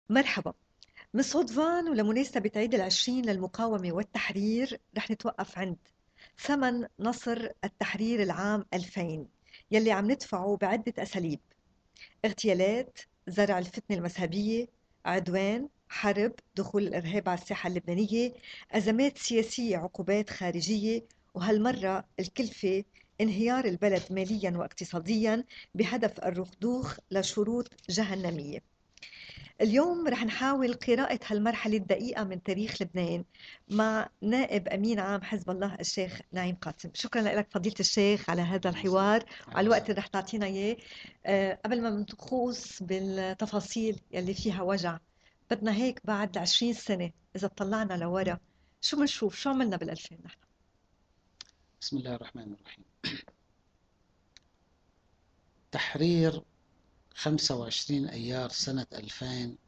مرحبا. من صوت فان ولمناسبة عيد العشرين للمقاومة والتحرير رح نتوقف عند ثمن نصر التحرير العام 2000 يلي عم ندفعه بعدة أساليب: اغتيالات، زرع الفتنة المذهبية، عدوان، حرب، دخول الإرهاب على الساحة اللبنانية، أزمات سياسية، عقوبات خارجية، وهالمرة الكلفة انهيار البلد ماليا واقتصاديا بهدف الرضوخ لشروط جهنمية. اليوم رح نحاول قراءة هالمرحلة الدقيقة من تاريخ لبنان مع نائب أمين عام حزب الله الشيخ نعيم قاسم. شكرا لك فضيلة الشيخ على هذا الحوار وعلى الوقت اللي رح تعطينا إياه. قبل ما نخوض بالتفاصيل يلي فيها وجع، بدنا هيك بعد 20 سنة إذا طلعنا لورا شو بنشوف، شو عملنا بال2000 نحن؟ بسم الله الرحمن الرحيم. تحرير 25 أيار سنة 2000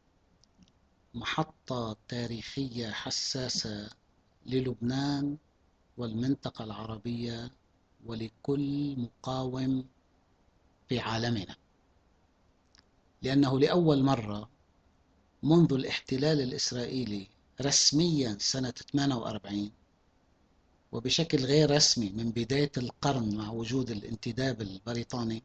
محطة تاريخية حساسة للبنان والمنطقة العربية ولكل مقاوم في عالمنا، لأنه لأول مرة منذ الاحتلال الإسرائيلي رسميا سنة 48 وبشكل غير رسمي من بداية القرن مع وجود الانتداب البريطاني،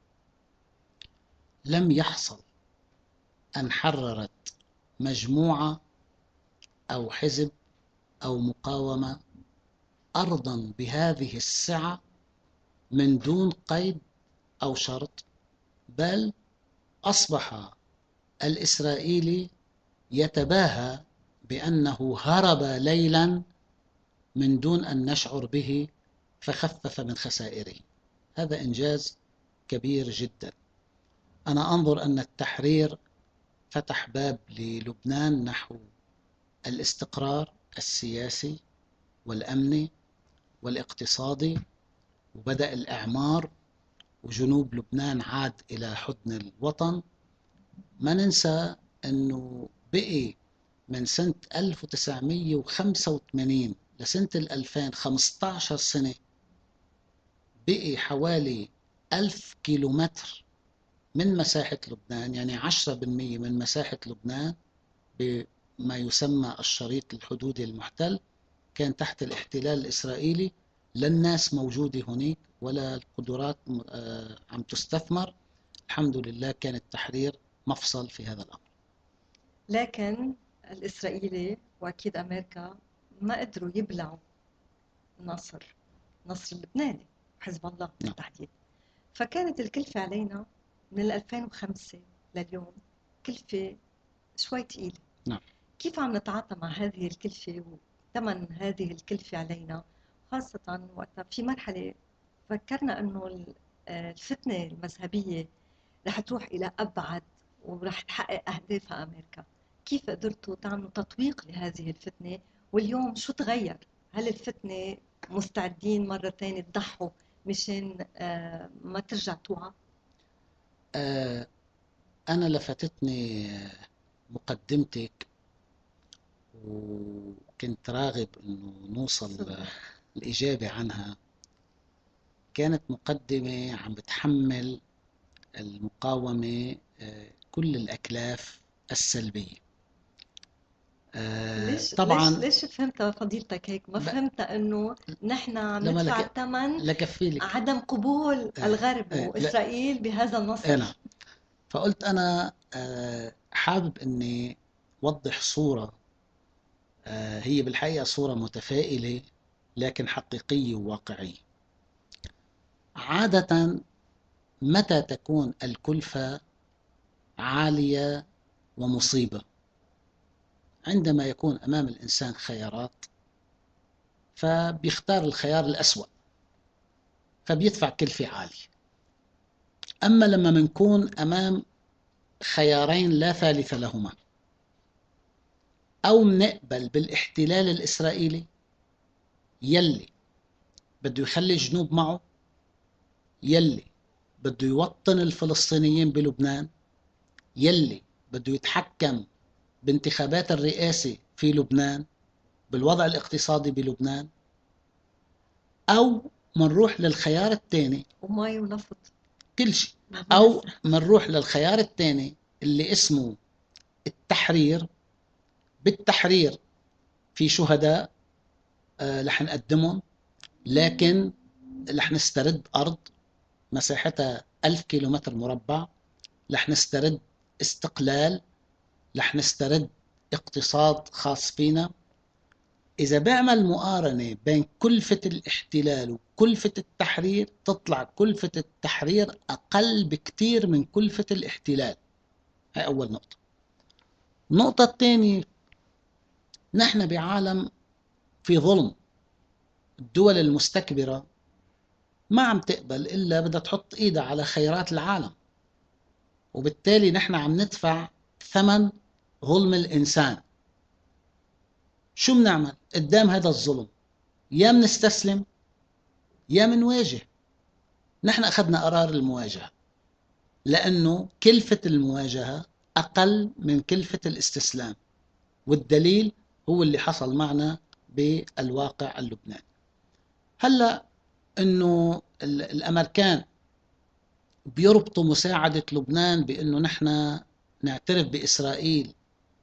لم يحصل أن حررت مجموعة أو حزب أو مقاومة أرضا بهذه السعة من دون قيد أو شرط، بل أصبح الإسرائيلي يتباهى بأنه هرب ليلا من دون أن نشعر به فخفف من خسائره. هذا إنجاز كبير جدا. أنا أنظر أن التحرير فتح باب للبنان نحو الاستقرار السياسي والأمني والاقتصادي، وبدأ الإعمار وجنوب لبنان عاد إلى حضن الوطن. ما ننسى أنه بقي من سنة 1985 لسنة 2000 15 سنة، بقي حوالي 1000 كيلومتر من مساحة لبنان، يعني 10% من مساحة لبنان بما يسمى الشريط الحدودي المحتل كان تحت الاحتلال الإسرائيلي. لا الناس موجودة هناك ولا القدرات عم تستثمر. الحمد لله كان التحرير مفصل في هذا الأمر. لكن الإسرائيلي وأكيد أمريكا ما قدروا يبلعوا نصر اللبناني حزب الله نعم. بالتحديد. فكانت الكلفة علينا من 2005 لليوم كلفة شوي تقيلة. نعم. كيف عم نتعاطى مع هذه الكلفة وثمن هذه الكلفة علينا، خاصة وقتها في مرحلة فكرنا إنه الفتنة المذهبية رح تروح إلى أبعد ورح تحقق أهدافها أمريكا. كيف قدرتوا تعملوا تطويق لهذه الفتنة؟ واليوم شو تغير؟ هل الفتنة مستعدين مرة تانية تضحوا مشان ما ترجع توعى؟ آه، أنا لفتتني مقدمتك، وكنت راغب أنه نوصل الإجابة عنها. كانت مقدمة عم بتحمل المقاومة كل الأكلاف السلبية. ليش ليش طبعا ليش فهمتها فضيلتك هيك؟ ما فهمتها انه نحن عم لما ندفع الثمن لكفي لك. عدم قبول الغرب لا. واسرائيل بهذا نعم. النصر. فقلت أنا حابب أني أوضح صورة هي بالحقيقة صورة متفائلة لكن حقيقية وواقعية. عادة متى تكون الكلفة عالية ومصيبة؟ عندما يكون أمام الإنسان خيارات فبيختار الخيار الأسوأ فبيدفع كلفة عالية. أما لما منكون أمام خيارين لا ثالث لهما، أو منقبل بالاحتلال الإسرائيلي يلي بده يخلي الجنوب معه، يلي بده يوطن الفلسطينيين بلبنان، يلي بده يتحكم بانتخابات الرئاسة في لبنان، بالوضع الاقتصادي بلبنان، أو منروح للخيار الثاني ومي ونفط كل شيء، ما أو بنسى. منروح للخيار الثاني اللي اسمه التحرير. بالتحرير في شهداء رح نقدمهم، لكن رح نسترد أرض مساحتها 1000 كيلومتر مربع، رح نسترد استقلال، رح نسترد اقتصاد خاص فينا. إذا بعمل مقارنة بين كلفة الاحتلال وكلفة التحرير، تطلع كلفة التحرير أقل بكتير من كلفة الاحتلال. هاي أول نقطة. النقطة الثانية، نحن بعالم في ظلم. الدول المستكبرة ما عم تقبل إلا بدها تحط إيدها على خيرات العالم، وبالتالي نحن عم ندفع ثمن ظلم الإنسان. شو بنعمل قدام هذا الظلم؟ يا منستسلم يا منواجه. نحن أخذنا قرار المواجهة، لأنه كلفة المواجهة أقل من كلفة الاستسلام، والدليل هو اللي حصل معنا بالواقع اللبناني. هلأ أنه الأمريكان بيربطوا مساعدة لبنان بأنه نحن نعترف بإسرائيل.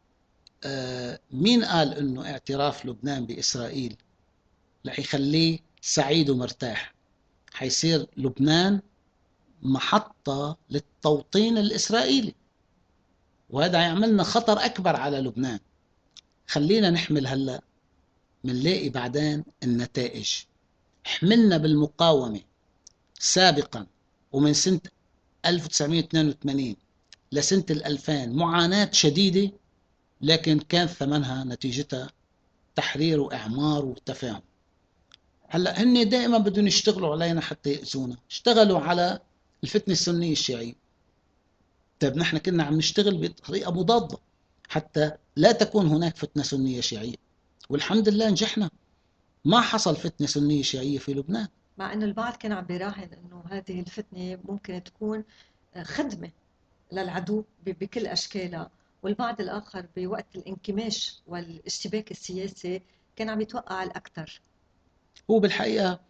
مين قال أنه اعتراف لبنان بإسرائيل رح يخليه سعيد ومرتاح؟ حيصير لبنان محطة للتوطين الإسرائيلي، وهذا يعملنا خطر أكبر على لبنان. خلينا نحمل هلأ، منلاقي بعدين النتائج. حملنا بالمقاومة سابقا، ومن سنة 1982 لسنة 2000 معاناة شديدة، لكن كان ثمنها نتيجتها تحرير وإعمار وتفاهم. هلا هن دائما بدهم يشتغلوا علينا حتى يأذونا. اشتغلوا على الفتنة السنية الشيعية. طيب نحن كنا عم نشتغل بطريقة مضادة حتى لا تكون هناك فتنة سنية شيعية، والحمد لله نجحنا. ما حصل فتنة سنية شيعية في لبنان. مع أنه البعض كان عم بيراهن أنه هذه الفتنة ممكن تكون خدمة للعدو بكل أشكالها، والبعض الآخر بوقت الانكماش والاشتباك السياسي كان عم يتوقع الأكثر. هو بالحقيقة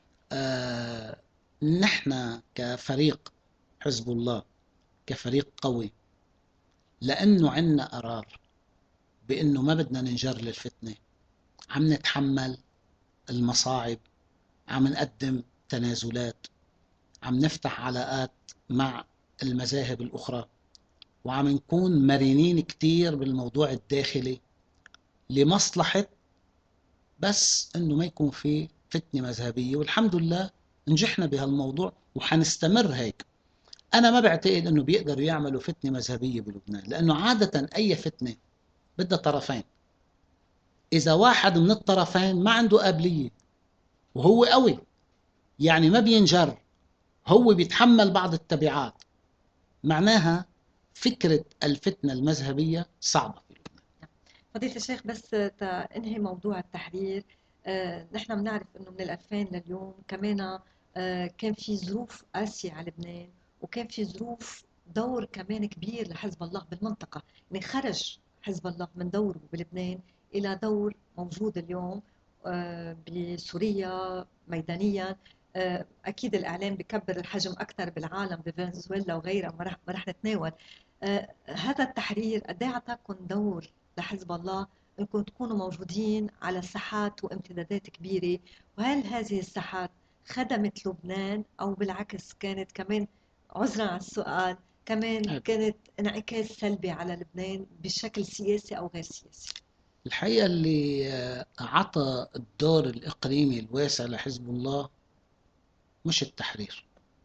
نحن كفريق حزب الله، كفريق قوي، لأنه عنا قرار بأنه ما بدنا ننجر للفتنة، عم نتحمل المصاعب، عم نقدم تنازلات، عم نفتح علاقات مع المذاهب الأخرى، وعم نكون مرنين كتير بالموضوع الداخلي لمصلحة بس انه ما يكون في فتنة مذهبية. والحمد لله نجحنا بهالموضوع وحنستمر هيك. انا ما بعتقد انه بيقدروا يعملوا فتنة مذهبية بلبنان، لانه عادة اي فتنة بدها طرفين. اذا واحد من الطرفين ما عنده قابلية وهو قوي، يعني ما بينجر، هو بيتحمل بعض التبعات، معناها فكرة الفتنة المذهبية صعبة. فضيلة الشيخ، بس تنهي موضوع التحرير، نحن بنعرف انه من 2000 لليوم كمان كان في ظروف قاسية على لبنان، وكان في ظروف دور كمان كبير لحزب الله بالمنطقة. يعني خرج حزب الله من دوره بلبنان إلى دور موجود اليوم بسوريا ميدانيا. أكيد الإعلام بكبر الحجم أكثر بالعالم بفنزويلا وغيرها، ما رح نتناول. هذا التحرير قد ايه اعطاكم دور لحزب الله انكم تكونوا موجودين على ساحات وامتدادات كبيره؟ وهل هذه الساحات خدمت لبنان او بالعكس كانت كمان، عذرا على السؤال، كمان كانت انعكاس سلبي على لبنان بشكل سياسي او غير سياسي؟ الحقيقة اللي عطى الدور الإقليمي الواسع لحزب الله مش التحرير،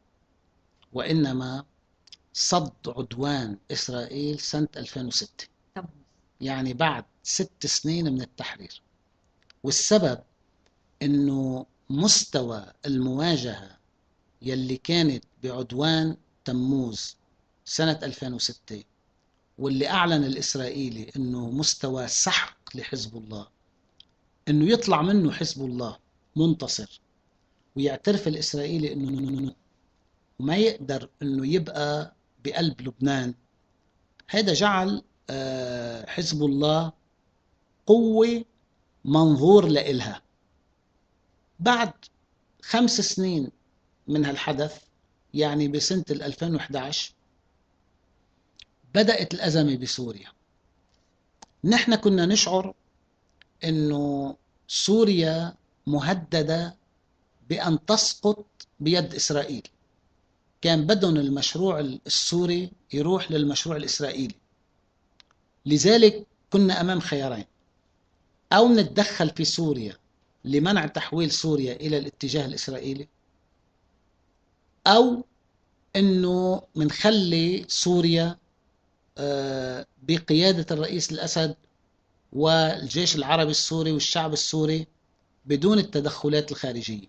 وإنما صد عدوان إسرائيل سنة 2006، طب يعني بعد 6 سنين من التحرير. والسبب إنه مستوى المواجهة يلي كانت بعدوان تموز سنة 2006، واللي أعلن الإسرائيلي إنه مستوى سحق لحزب الله، إنه يطلع منه حزب الله منتصر، ويعترف الإسرائيلي إنه ما يقدر إنه يبقى بقلب لبنان. هذا جعل حزب الله قوة منظور لإلها. بعد 5 سنين من هالحدث، يعني بسنة 2011 بدأت الأزمة بسوريا. نحن كنا نشعر إنه سوريا مهددة بأن تسقط بيد إسرائيل. كان بدهم المشروع السوري يروح للمشروع الإسرائيلي. لذلك كنا أمام خيارين: أو نتدخل في سوريا لمنع تحويل سوريا إلى الاتجاه الإسرائيلي، أو أنه منخلي سوريا بقيادة الرئيس الأسد والجيش العربي السوري والشعب السوري بدون التدخلات الخارجية.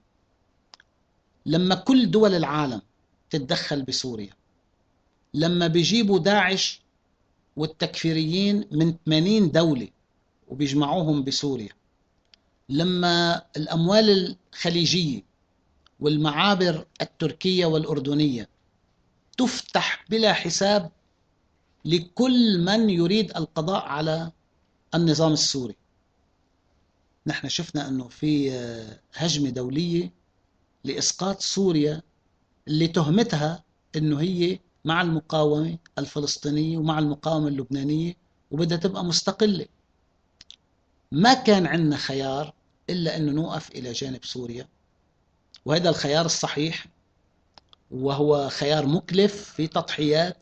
لما كل دول العالم تتدخل بسوريا، لما بيجيبوا داعش والتكفيريين من 80 دولة وبيجمعوهم بسوريا، لما الأموال الخليجية والمعابر التركية والأردنية تفتح بلا حساب لكل من يريد القضاء على النظام السوري. نحن شفنا أنه في هجمة دولية لإسقاط سوريا اللي تهمتها أنه هي مع المقاومة الفلسطينية ومع المقاومة اللبنانية وبدها تبقى مستقلة. ما كان عندنا خيار إلا أنه نوقف إلى جانب سوريا، وهذا الخيار الصحيح، وهو خيار مكلف في تضحيات.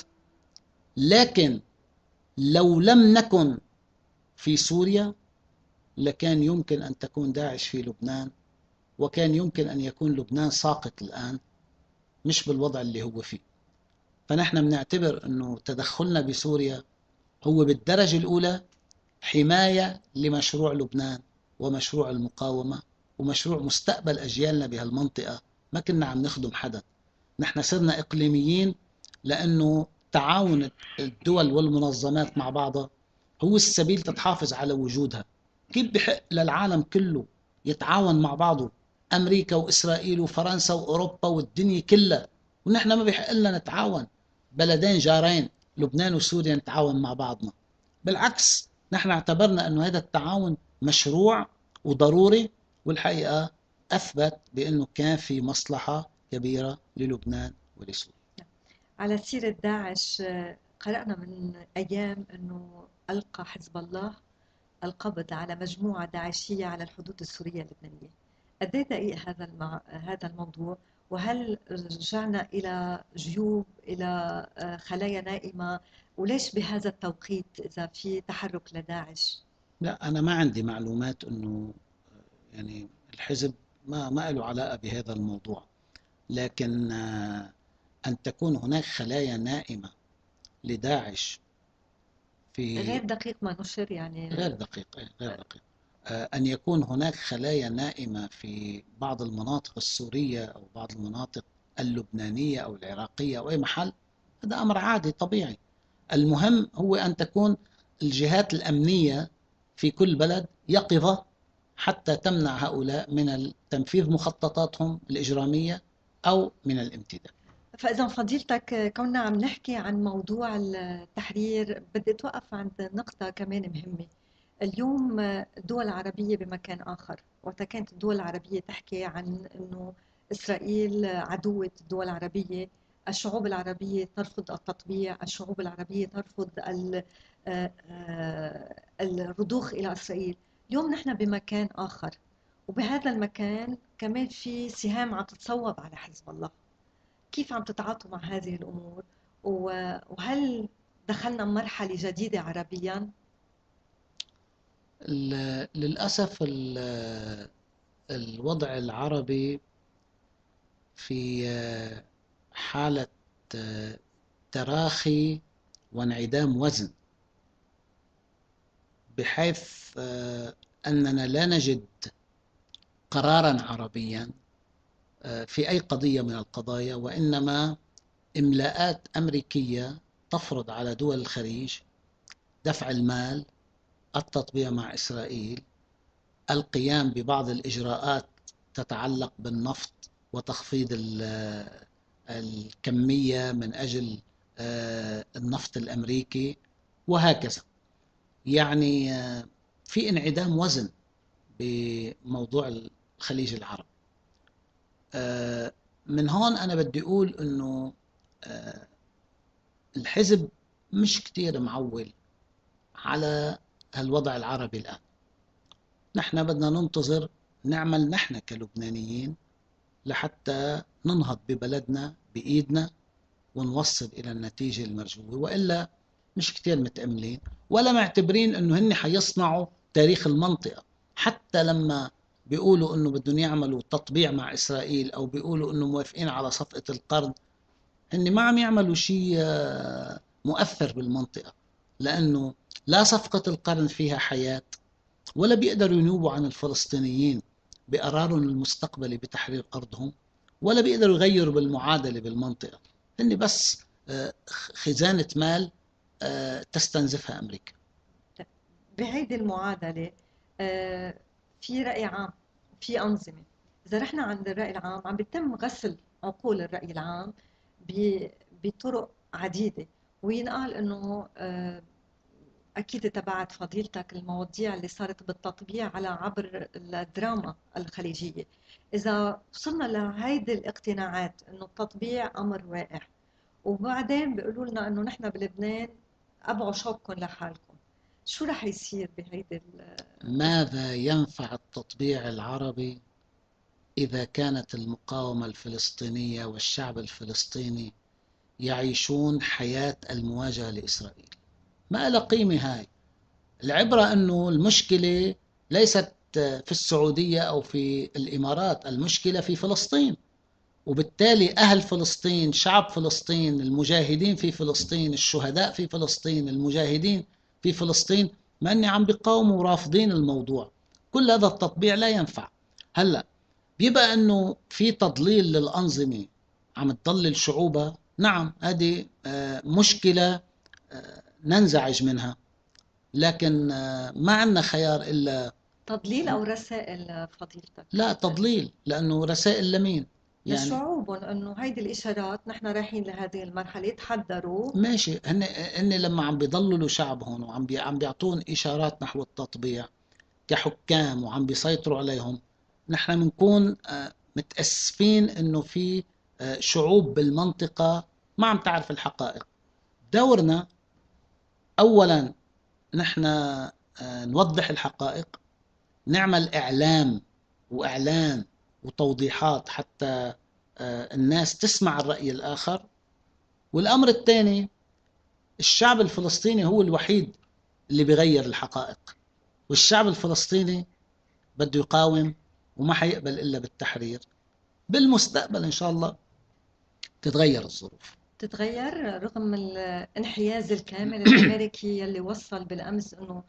لكن لو لم نكن في سوريا لكان يمكن أن تكون داعش في لبنان، وكان يمكن أن يكون لبنان ساقط الآن مش بالوضع اللي هو فيه. فنحن بنعتبر أنه تدخلنا بسوريا هو بالدرجة الأولى حماية لمشروع لبنان ومشروع المقاومة ومشروع مستقبل أجيالنا بهالمنطقة. ما كنا عم نخدم حدا، نحن صرنا إقليميين، لأنه تعاون الدول والمنظمات مع بعضها هو السبيل تتحافظ على وجودها. كيف بحق للعالم كله يتعاون مع بعضه، أمريكا وإسرائيل وفرنسا وأوروبا والدنيا كلها، ونحن ما بحق لنا نتعاون بلدين جارين لبنان وسوريا نتعاون مع بعضنا؟ بالعكس، نحن اعتبرنا أنه هذا التعاون مشروع وضروري، والحقيقة أثبت بأنه كان في مصلحة كبيرة للبنان ولسوريا. على سيرة داعش، قرأنا من أيام أنه ألقى حزب الله القبض على مجموعة داعشية على الحدود السورية اللبنانية. قد ايه دقيق هذا الموضوع؟ وهل رجعنا إلى جيوب، إلى خلايا نائمة؟ وليش بهذا التوقيت إذا في تحرك لداعش؟ لا، أنا ما عندي معلومات أنه يعني الحزب ما له علاقة بهذا الموضوع. لكن أن تكون هناك خلايا نائمة لداعش في غير دقيق ما نشر يعني. غير دقيق، غير دقيق. أن يكون هناك خلايا نائمة في بعض المناطق السورية أو بعض المناطق اللبنانية أو العراقية أو أي محل، هذا أمر عادي طبيعي. المهم هو أن تكون الجهات الأمنية في كل بلد يقظة حتى تمنع هؤلاء من تنفيذ مخططاتهم الإجرامية أو من الامتداد. فإذا فضيلتك كنا عم نحكي عن موضوع التحرير، بدي أتوقف عند نقطة كمان مهمة. اليوم الدول العربية بمكان آخر، وقت كانت الدول العربية تحكي عن أنه إسرائيل عدوة الدول العربية، الشعوب العربية ترفض التطبيع، الشعوب العربية ترفض الرضوخ إلى إسرائيل. اليوم نحن بمكان آخر، وبهذا المكان كمان في سهام عم تتصوب على حزب الله. كيف عم تتعاطوا مع هذه الأمور؟ وهل دخلنا مرحلة جديدة عربياً؟ للأسف الوضع العربي في حالة تراخي وانعدام وزن، بحيث أننا لا نجد قراراً عربياً في أي قضية من القضايا، وإنما إملاءات أمريكية تفرض على دول الخليج دفع المال، التطبيع مع إسرائيل، القيام ببعض الإجراءات تتعلق بالنفط وتخفيض الكمية من أجل النفط الأمريكي، وهكذا. يعني في انعدام وزن بموضوع الخليج العربي. من هون أنا بدي أقول أنه الحزب مش كتير معول على هالوضع العربي الآن. نحن بدنا ننتظر نعمل نحن كلبنانيين لحتى ننهض ببلدنا بإيدنا ونوصل إلى النتيجة المرجوة، وإلا مش كتير متأملين ولا معتبرين أنه هن حيصنعوا تاريخ المنطقة. حتى لما بيقولوا أنه بدهم يعملوا تطبيع مع إسرائيل أو بيقولوا أنه موافقين على صفقة القرن، هن ما عم يعملوا شيء مؤثر بالمنطقة، لأنه لا صفقة القرن فيها حياة، ولا بيقدروا ينوبوا عن الفلسطينيين بقرارهم المستقبلي بتحرير أرضهم، ولا بيقدروا يغيروا بالمعادلة بالمنطقة. هن بس خزانة مال تستنزفها أمريكا. بهيدي المعادلة في رأي عام، في أنظمة. إذا رحنا عند الرأي العام، عم بيتم غسل عقول الرأي العام بطرق عديدة. وينقال إنه أكيد تبعت فضيلتك المواضيع اللي صارت بالتطبيع على عبر الدراما الخليجية. إذا وصلنا لهيدي الاقتناعات إنه التطبيع أمر واقع، وبعدين بيقولوا لنا إنه نحن بلبنان أبعوا شوقكم لحالكم، شو رح يصير بهيدي ماذا ينفع التطبيع العربي إذا كانت المقاومة الفلسطينية والشعب الفلسطيني يعيشون حياة المواجهة لإسرائيل؟ ما لها قيمة هاي. العبرة أنه المشكلة ليست في السعودية أو في الإمارات، المشكلة في فلسطين، وبالتالي أهل فلسطين، شعب فلسطين، المجاهدين في فلسطين، الشهداء في فلسطين، المجاهدين في فلسطين، ما أني عم بيقاوموا ورافضين الموضوع. كل هذا التطبيع لا ينفع. هلأ بيبقى أنه في تضليل للأنظمة عم تضلل شعوبها، نعم هذه مشكلة ننزعج منها، لكن ما عندنا خيار إلا تضليل أو رسائل فضيلتك؟ لا تضليل، لأنه رسائل لمين يعني؟ لشعوبهم إنه هيدي الإشارات نحن رايحين لهذه المرحلة، تحضروا. ماشي، هن لما عم بيضللوا شعبهم وعم عم بيعطون إشارات نحو التطبيع كحكام وعم بيسيطروا عليهم، نحن بنكون متأسفين إنه في شعوب بالمنطقة ما عم تعرف الحقائق. دورنا أولا نحن نوضح الحقائق، نعمل إعلام وإعلان وتوضيحات حتى الناس تسمع الرأي الآخر. والأمر الثاني، الشعب الفلسطيني هو الوحيد اللي بيغير الحقائق، والشعب الفلسطيني بده يقاوم وما حيقبل إلا بالتحرير. بالمستقبل إن شاء الله تتغير الظروف. تتغير رغم الانحياز الكامل الأمريكي يلي وصل بالأمس إنه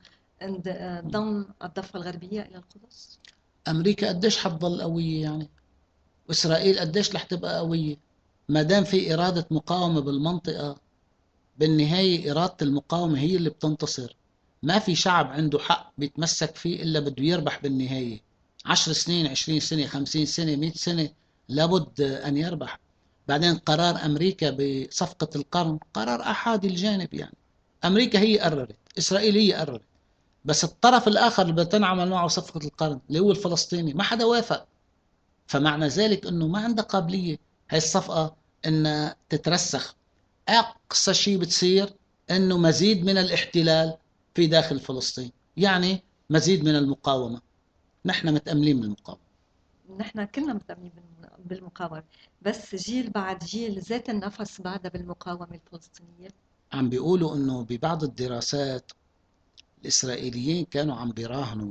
ضم الضفة الغربية إلى القدس. أمريكا قديش حتضل قوية يعني؟ وإسرائيل قديش رح تبقى قوية؟ ما دام في إرادة مقاومة بالمنطقة، بالنهاية إرادة المقاومة هي اللي بتنتصر. ما في شعب عنده حق بيتمسك فيه إلا بده يربح بالنهاية. 10 سنين، 20 سنة، 50 سنة، 100 سنة، لابد أن يربح. بعدين قرار أمريكا بصفقة القرن قرار أحادي الجانب يعني. أمريكا هي قررت، إسرائيل هي قررت، بس الطرف الآخر اللي بتنعمل معه صفقة القرن اللي هو الفلسطيني ما حدا وافق. فمعنى ذلك أنه ما عندها قابلية هاي الصفقة أنها تترسخ. أقصى شيء بتصير أنه مزيد من الاحتلال في داخل فلسطين، يعني مزيد من المقاومة. نحن متأملين من المقاومة. نحن كلنا مهتمين بالمقاومة، بس جيل بعد جيل ذات النفس بعدها بالمقاومة الفلسطينية. عم بيقولوا أنه ببعض الدراسات الإسرائيليين كانوا عم بيراهنوا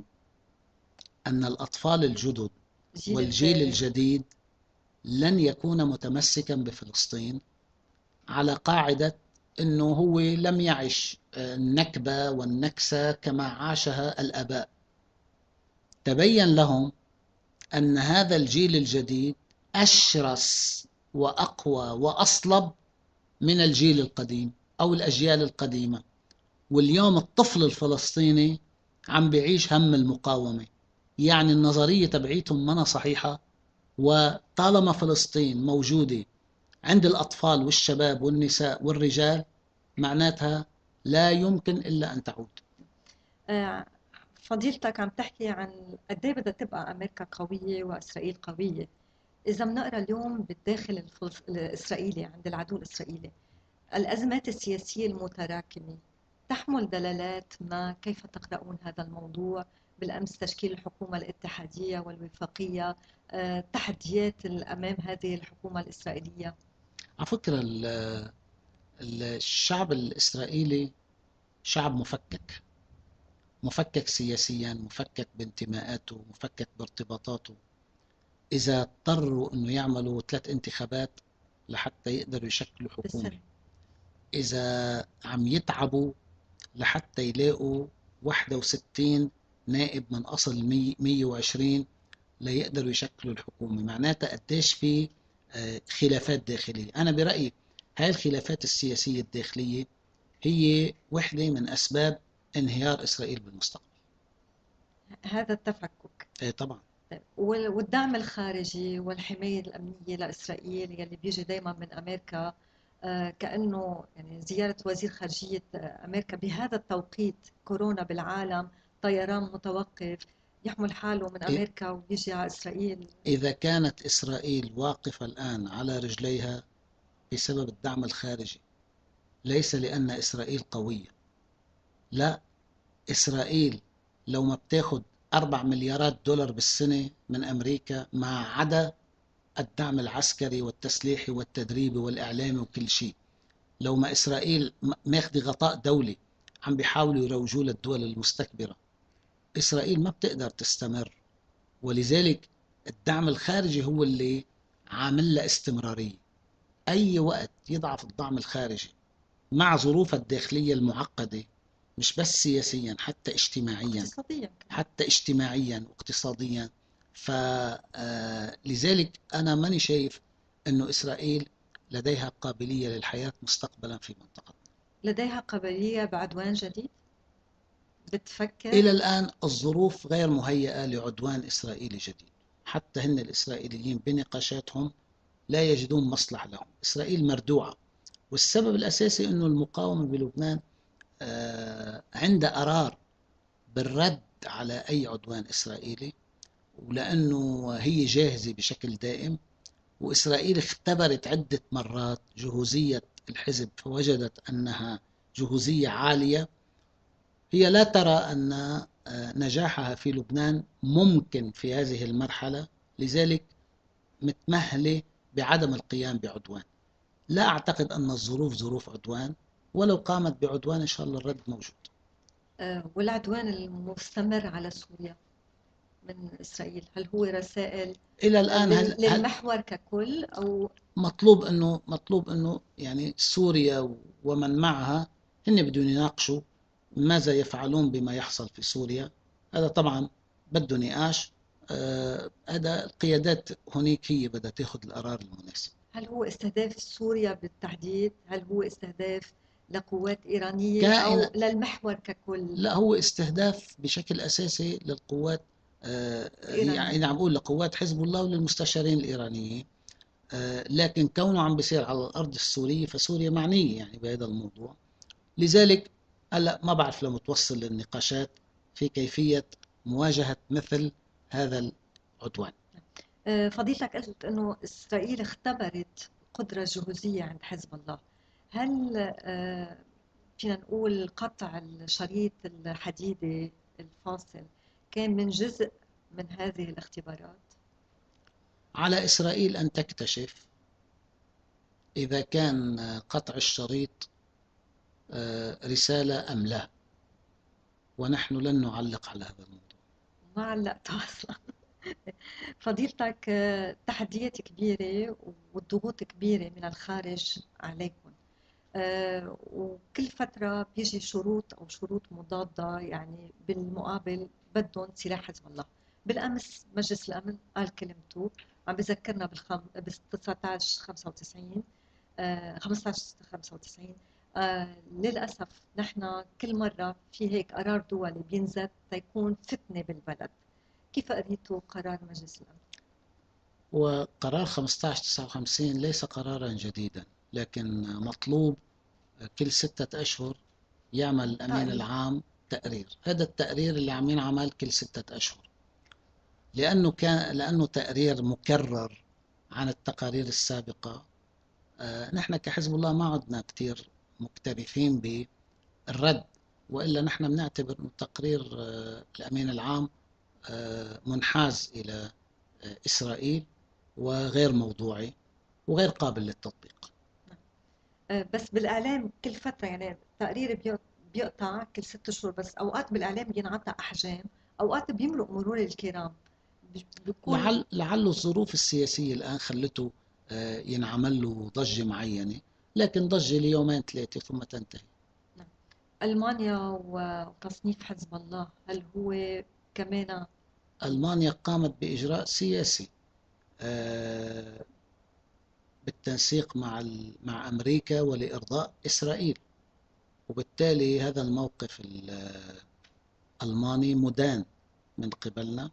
أن الأطفال الجدد الجيل والجيل الثالث. الجديد لن يكون متمسكا بفلسطين، على قاعدة أنه هو لم يعش النكبة والنكسة كما عاشها الآباء. تبين لهم أن هذا الجيل الجديد أشرس وأقوى وأصلب من الجيل القديم أو الأجيال القديمة. واليوم الطفل الفلسطيني عم بيعيش هم المقاومة. يعني النظرية تبعيتهم منا صحيحة، وطالما فلسطين موجودة عند الأطفال والشباب والنساء والرجال، معناتها لا يمكن إلا أن تعود. آه، فضيلتك عم تحكي عن قد ايه بدها تبقى امريكا قويه واسرائيل قويه. اذا بنقرا اليوم بالداخل الاسرائيلي عند العدو الاسرائيلي الازمات السياسيه المتراكمه، تحمل دلالات ما؟ كيف تقرؤون هذا الموضوع؟ بالأمس تشكيل الحكومة الاتحادية والوفاقية، التحديات أمام هذه الحكومة الإسرائيلية. على فكرة الشعب الإسرائيلي شعب مفكك، مفكك سياسيا، مفكك بانتماءاته، مفكك بارتباطاته. إذا اضطروا إنه يعملوا 3 انتخابات لحتى يقدروا يشكلوا حكومة، بالسنة. إذا عم يتعبوا لحتى يلاقوا 61 نائب من أصل 120 ليقدروا يشكلوا الحكومة، معناتها قديش في خلافات داخلية. أنا برأيي هاي الخلافات السياسية الداخلية هي وحدة من أسباب انهيار إسرائيل بالمستقبل. هذا التفكك. إيه طبعا. طيب، والدعم الخارجي والحماية الأمنية لإسرائيل يلي بيجي دايما من أمريكا، كأنه يعني زيارة وزير خارجية أمريكا بهذا التوقيت، كورونا بالعالم، طيران متوقف، يحمل حاله من إيه، أمريكا ويجي على إسرائيل. إذا كانت إسرائيل واقفة الآن على رجليها بسبب الدعم الخارجي، ليس لأن إسرائيل قوية، لا. إسرائيل لو ما بتاخد 4 مليارات دولار بالسنة من أمريكا، ما عدا الدعم العسكري والتسليحي والتدريبي والإعلامي وكل شيء، لو ما إسرائيل ماخذ غطاء دولي عم بيحاولوا يروجوا للدول المستكبرة، إسرائيل ما بتقدر تستمر. ولذلك الدعم الخارجي هو اللي عامل لها استمرارية. أي وقت يضعف الدعم الخارجي مع ظروفها الداخلية المعقدة، مش بس سياسيا، حتى اجتماعيا، اقتصاديا كمان. حتى اجتماعيا واقتصاديا. فلذلك أنا ماني شايف أنه إسرائيل لديها قابلية للحياة مستقبلا في منطقتنا. لديها قابلية بعدوان جديد، بتفكر؟ إلى الآن الظروف غير مهيئة لعدوان إسرائيلي جديد. حتى هن الإسرائيليين بنقاشاتهم لا يجدون مصلحة لهم. إسرائيل مردوعة، والسبب الأساسي أنه المقاومة بلبنان عندها قرار بالرد على أي عدوان إسرائيلي، ولأنه هي جاهزة بشكل دائم. وإسرائيل اختبرت عدة مرات جهوزية الحزب فوجدت أنها جهوزية عالية. هي لا ترى أن نجاحها في لبنان ممكن في هذه المرحلة، لذلك متمهلة بعدم القيام بعدوان. لا أعتقد أن الظروف ظروف عدوان، ولو قامت بعدوان إن شاء الله الرد موجود. والعدوان المستمر على سوريا من إسرائيل، هل هو رسائل إلى الآن هل للمحور ككل، أو مطلوب أنه يعني سوريا ومن معها هن بدهم يناقشوا ماذا يفعلون بما يحصل في سوريا. هذا طبعا بده نقاش. هذا القيادات هناك هي بدها تاخذ القرار المناسب. هل هو استهداف سوريا بالتحديد؟ هل هو استهداف لقوات إيرانية كائن أو للمحور ككل لا، هو استهداف بشكل أساسي للقوات، الإيرانية؟ يعني عم بقول لقوات حزب الله وللمستشارين الإيرانيين. لكن كونه عم بيصير على الأرض السورية، فسوريا معنية يعني بهذا الموضوع. لذلك هلا ما بعرف لو متوصل للنقاشات في كيفية مواجهة مثل هذا العدوان. فضيلتك قلت أنه إسرائيل اختبرت قدرة جهوزية عند حزب الله. هل فينا نقول قطع الشريط الحديدي الفاصل كان من جزء من هذه الاختبارات؟ على إسرائيل أن تكتشف إذا كان قطع الشريط رسالة أم لا، ونحن لن نعلق على هذا الموضوع. ما علقت أصلا. فضيلتك، تحديات كبيرة والضغوط كبيرة من الخارج عليكم، وكل فترة بيجي شروط أو شروط مضادة، يعني بالمقابل بدهم سلاح حزب الله. بالأمس مجلس الأمن قال كلمته، عم بذكرنا ب 19 95، 15 95. للأسف نحن كل مرة في هيك قرار دولي بينزل تيكون فتنة بالبلد. كيف قريتوا قرار مجلس الأمن؟ وقرار 1559 ليس قرارا جديدا، لكن مطلوب كل 6 أشهر يعمل الأمين تقرير. العام تقرير. هذا التقرير اللي عم ينعمل كل 6 أشهر، لأنه تقرير مكرر عن التقارير السابقة. نحن كحزب الله ما عدنا كتير مكترثين بالرد وإلا نحن بنعتبر أن تقرير الأمين العام منحاز إلى إسرائيل وغير موضوعي وغير قابل للتطبيق. بس بالإعلام كل فترة يعني تقرير بيقطع كل 6 شهور، بس أوقات بالإعلام بينعطى أحجام، أوقات بيمرق مرور الكرام بيكون. لعل الظروف السياسية الآن خلته ينعمل له ضجة معينة، لكن ضجة ليومين ثلاثة ثم تنتهي. نعم. ألمانيا وتصنيف حزب الله، هل هو كمان؟ ألمانيا قامت بإجراء سياسي آه، بالتنسيق مع أمريكا ولإرضاء إسرائيل، وبالتالي هذا الموقف الألماني مدان من قبلنا،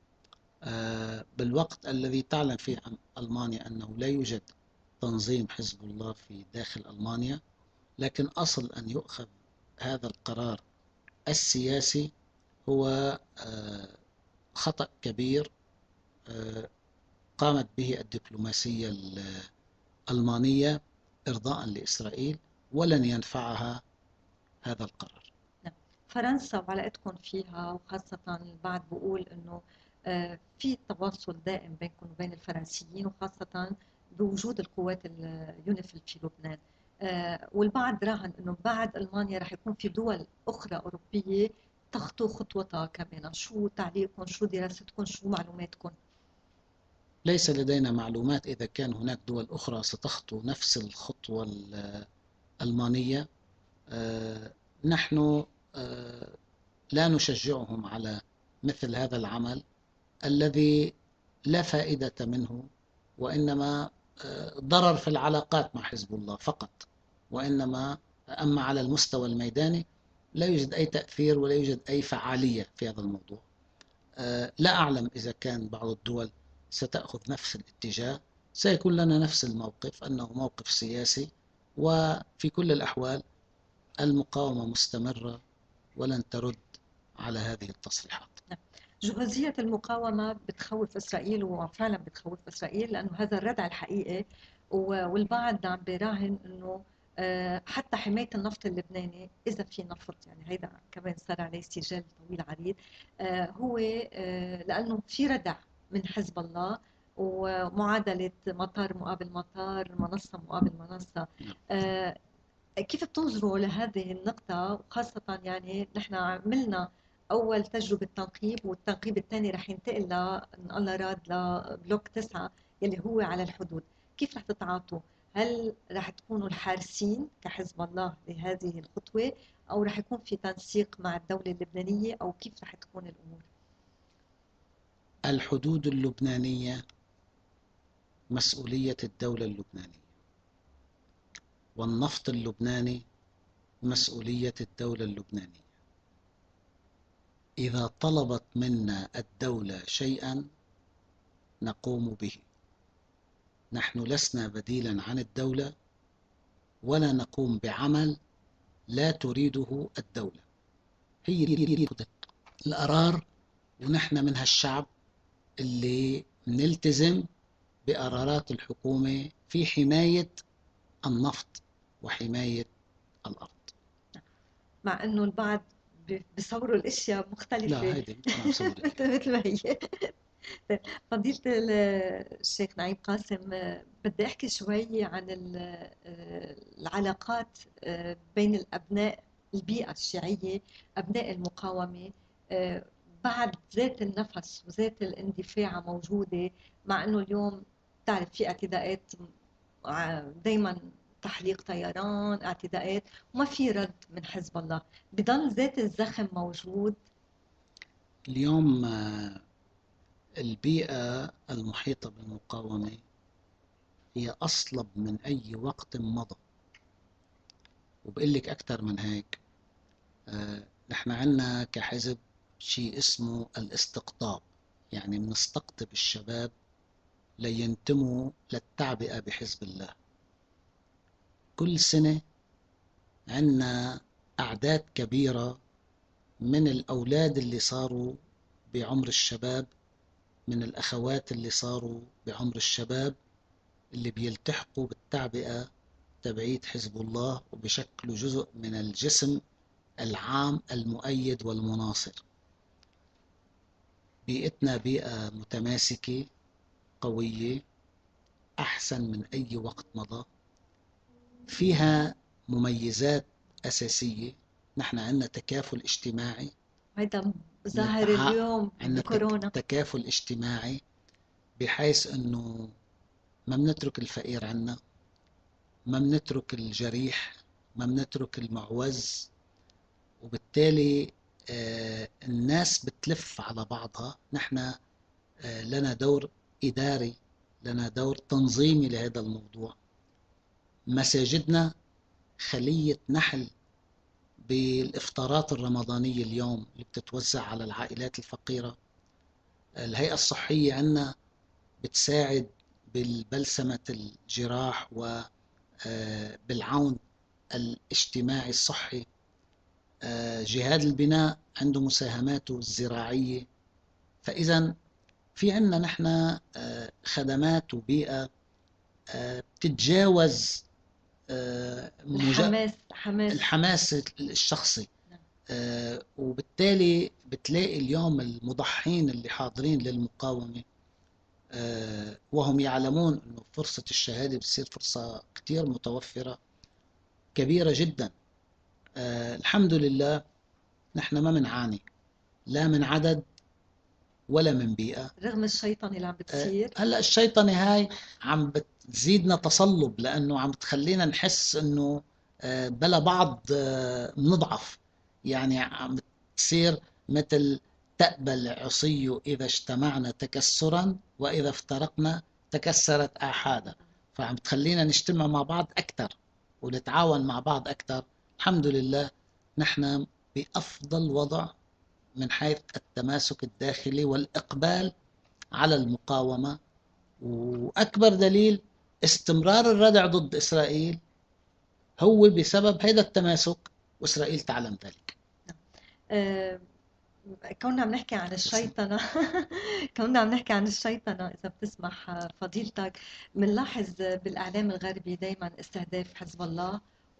بالوقت الذي تعلم فيه ألمانيا أنه لا يوجد تنظيم حزب الله في داخل ألمانيا، لكن أصل أن يؤخذ هذا القرار السياسي هو خطأ كبير قامت به الدبلوماسية الألمانية إرضاء لإسرائيل، ولن ينفعها هذا القرار. نعم. فرنسا وعلاقتكم فيها، وخاصة البعض بيقول إنه في تواصل دائم بينكم وبين الفرنسيين، وخاصة بوجود القوات اليونيفيل في لبنان. والبعض راهن إنه بعد ألمانيا رح يكون في دول أخرى أوروبية تخطو خطوتها كمان. شو تعليقكم؟ شو دراستكم؟ شو معلوماتكم؟ ليس لدينا معلومات إذا كان هناك دول أخرى ستخطو نفس الخطوة الألمانية. نحن لا نشجعهم على مثل هذا العمل الذي لا فائدة منه، وإنما ضرر في العلاقات مع حزب الله فقط، وإنما أما على المستوى الميداني لا يوجد أي تأثير ولا يوجد أي فعالية في هذا الموضوع. لا أعلم إذا كان بعض الدول ستأخذ نفس الاتجاه، سيكون لنا نفس الموقف، أنه موقف سياسي، وفي كل الأحوال المقاومة مستمرة ولن ترد على هذه التصريحات. جهوزية المقاومة بتخوف إسرائيل، وفعلا بتخوف إسرائيل، لأنه هذا الردع الحقيقي. والبعض عم بيراهن أنه حتى حماية النفط اللبناني، إذا في نفط، يعني هيدا كمان صار عليه سجال طويل عريض، هو لأنه في ردع من حزب الله، ومعادلة مطار مقابل مطار، منصة مقابل منصة. كيف بتنظروا لهذه النقطة؟ وخاصة يعني نحن عملنا أول تجربة تنقيب، والتنقيب الثاني رح ينتقل إن الله راد لبلوك 9 يلي هو على الحدود. كيف رح تتعاطوا؟ هل رح تكونوا الحارسين كحزب الله لهذه الخطوة، أو رح يكون في تنسيق مع الدولة اللبنانية، أو كيف رح تكون الأمور؟ الحدود اللبنانية مسؤولية الدولة اللبنانية، والنفط اللبناني مسؤولية الدولة اللبنانية. إذا طلبت منا الدولة شيئا نقوم به. نحن لسنا بديلا عن الدولة، ولا نقوم بعمل لا تريده الدولة. هي تريد القرار، ونحن من هالشعب اللي نلتزم بقرارات الحكومة في حماية النفط وحماية الأرض. مع إنه البعض بيصوروا الأشياء مختلفة. لا، هيدي أنا بصور مثل ما هي. فضيلة الشيخ نعيم قاسم، بدي أحكي شوي عن العلاقات بين الأبناء البيئة الشيعية، أبناء المقاومة. بعد ذات النفس وذات الاندفاع موجودة، مع أنه اليوم تعرف في اعتداءات دايما، تحليق طيران، اعتداءات، وما في رد من حزب الله، بضل ذات الزخم موجود. اليوم البيئة المحيطة بالمقاومة هي أصلب من أي وقت مضى. وبقول لك أكثر من هيك، نحن عنا كحزب شيء اسمه الاستقطاب، يعني بنستقطب الشباب لينتموا للتعبئة بحزب الله. كل سنة عنا أعداد كبيرة من الأولاد اللي صاروا بعمر الشباب، من الأخوات اللي صاروا بعمر الشباب، اللي بيلتحقوا بالتعبئة تبعية حزب الله، وبشكلوا جزء من الجسم العام المؤيد والمناصر. بيئتنا بيئة متماسكة قوية أحسن من أي وقت مضى، فيها مميزات أساسية. نحن عندنا تكافل اجتماعي، هيدا ظاهر اليوم عندنا بكورونا. تكافل اجتماعي بحيث أنه ما بنترك الفقير عنا، ما بنترك الجريح، ما بنترك المعوز، وبالتالي الناس بتلف على بعضها. نحن لنا دور إداري، لنا دور تنظيمي لهذا الموضوع. مساجدنا خلية نحل بالإفطارات الرمضانية اليوم اللي بتتوزع على العائلات الفقيرة. الهيئة الصحية عندنا بتساعد بالبلسمة الجراح وبالعون الاجتماعي الصحي. جهاد البناء عنده مساهماته الزراعية. فإذا في عندنا نحن خدمات وبيئة بتتجاوز حماس. الحماس الشخصي. وبالتالي بتلاقي اليوم المضحين اللي حاضرين للمقاومة وهم يعلمون أنه فرصة الشهادة بتصير فرصة كتير متوفرة كبيرة جدا. الحمد لله نحن ما منعاني لا من عدد ولا من بيئة، رغم الشيطنة اللي عم بتصير. هلا الشيطنة هاي عم بتزيدنا تصلب، لأنه عم تخلينا نحس أنه بلا بعض بنضعف. يعني عم تصير مثل تأبى العصي إذا اجتمعنا تكسرا وإذا افترقنا تكسرت آحادا. فعم تخلينا نجتمع مع بعض أكثر ونتعاون مع بعض أكثر. الحمد لله نحن بأفضل وضع من حيث التماسك الداخلي والإقبال على المقاومة. وأكبر دليل استمرار الردع ضد إسرائيل هو بسبب هذا التماسك، وإسرائيل تعلم ذلك. آه، كنا عم نحكي عن الشيطنة كنا عم نحكي عن الشيطنة، إذا بتسمح فضيلتك. بنلاحظ بالإعلام الغربي دايما استهداف حزب الله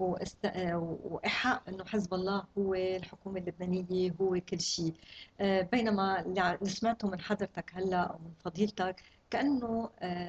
وإيحاء إنه حزب الله هو الحكومة اللبنانية، هو كل شيء. بينما اللي سمعته من حضرتك هلا أو من فضيلتك كأنه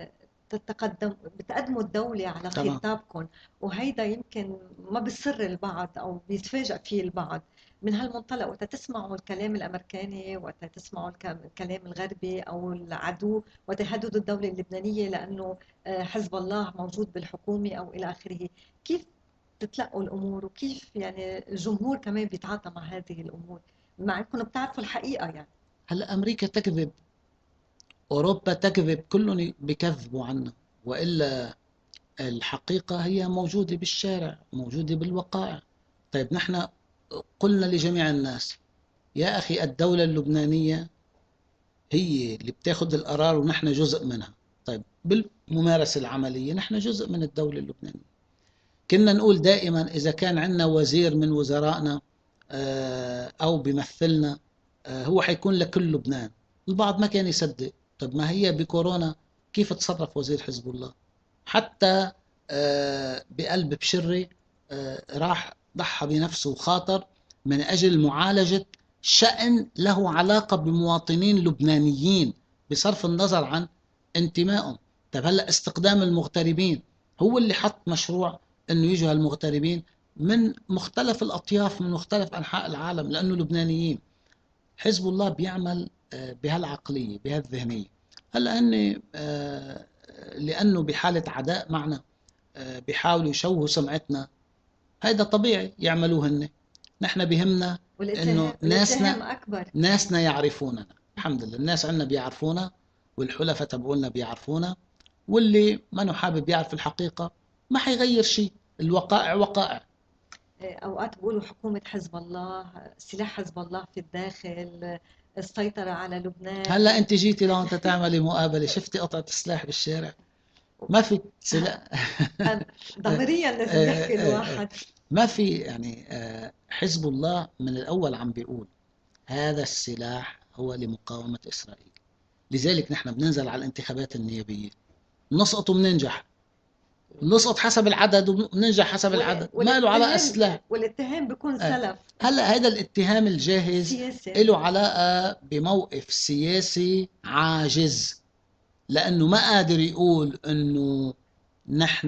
بتقدموا الدولة على تمام. خطابكم، وهيدا يمكن ما بيسر البعض أو بيتفاجأ فيه البعض. من هالمنطلق وقت تسمعوا الكلام الامريكاني، وقت تسمعوا الكلام الغربي او العدو، وقت يهددوا الدوله اللبنانيه لانه حزب الله موجود بالحكومه او الى اخره، كيف تتلقوا الامور وكيف يعني الجمهور كمان بيتعاطى مع هذه الامور مع انكم بتعرفوا الحقيقه يعني؟ هلا أمريكا تكذب، أوروبا تكذب، كلهم بكذبوا عنا، وإلا الحقيقة هي موجودة بالشارع، موجودة بالوقائع. طيب نحن قلنا لجميع الناس يا أخي الدولة اللبنانية هي اللي بتاخد القرار ونحن جزء منها. طيب بالممارسة العملية نحن جزء من الدولة اللبنانية. كنا نقول دائما إذا كان عندنا وزير من وزرائنا أو بيمثلنا هو حيكون لكل لبنان. البعض ما كان يصدق. طب ما هي بكورونا كيف تصرف وزير حزب الله؟ حتى بقلب بشري راح ضحى بنفسه وخاطر من أجل معالجة شأن له علاقة بمواطنين لبنانيين بصرف النظر عن انتمائهم. طب هلا استقدام المغتربين، هو اللي حط مشروع انه يجوا المغتربين من مختلف الاطياف من مختلف انحاء العالم لانه لبنانيين. حزب الله بيعمل بهالعقليه بهالذهنيه. هلا هن لانه بحاله عداء معنا بيحاولوا يشوهوا سمعتنا. هذا طبيعي يعملوه هن. نحن بهمنا انه والاتهام اكبر. ناسنا يعرفوننا. الحمد لله الناس عندنا بيعرفونا، والحلفاء تبعولنا بيعرفونا، واللي ما حابب يعرف الحقيقة ما حيغير شيء. الوقائع وقائع. اوقات بيقولوا حكومة حزب الله، سلاح حزب الله في الداخل، السيطرة على لبنان. هلا انت جيتي لو انت تعملي مقابلة شفتي قطعة سلاح بالشارع؟ ما في سلاح. ضميريا لازم يحكي الواحد. ما في يعني. حزب الله من الأول عم بيقول هذا السلاح هو لمقاومة إسرائيل. لذلك نحن بننزل على الانتخابات النيابية، نسقط وبننجح. نسقط حسب العدد وننجح حسب العدد، ما له علاقة السلاح. والاتهام بيكون سلف هلا هيدا الاتهام الجاهز سياسي. له علاقة بموقف سياسي عاجز، لأنه ما قادر يقول إنه نحن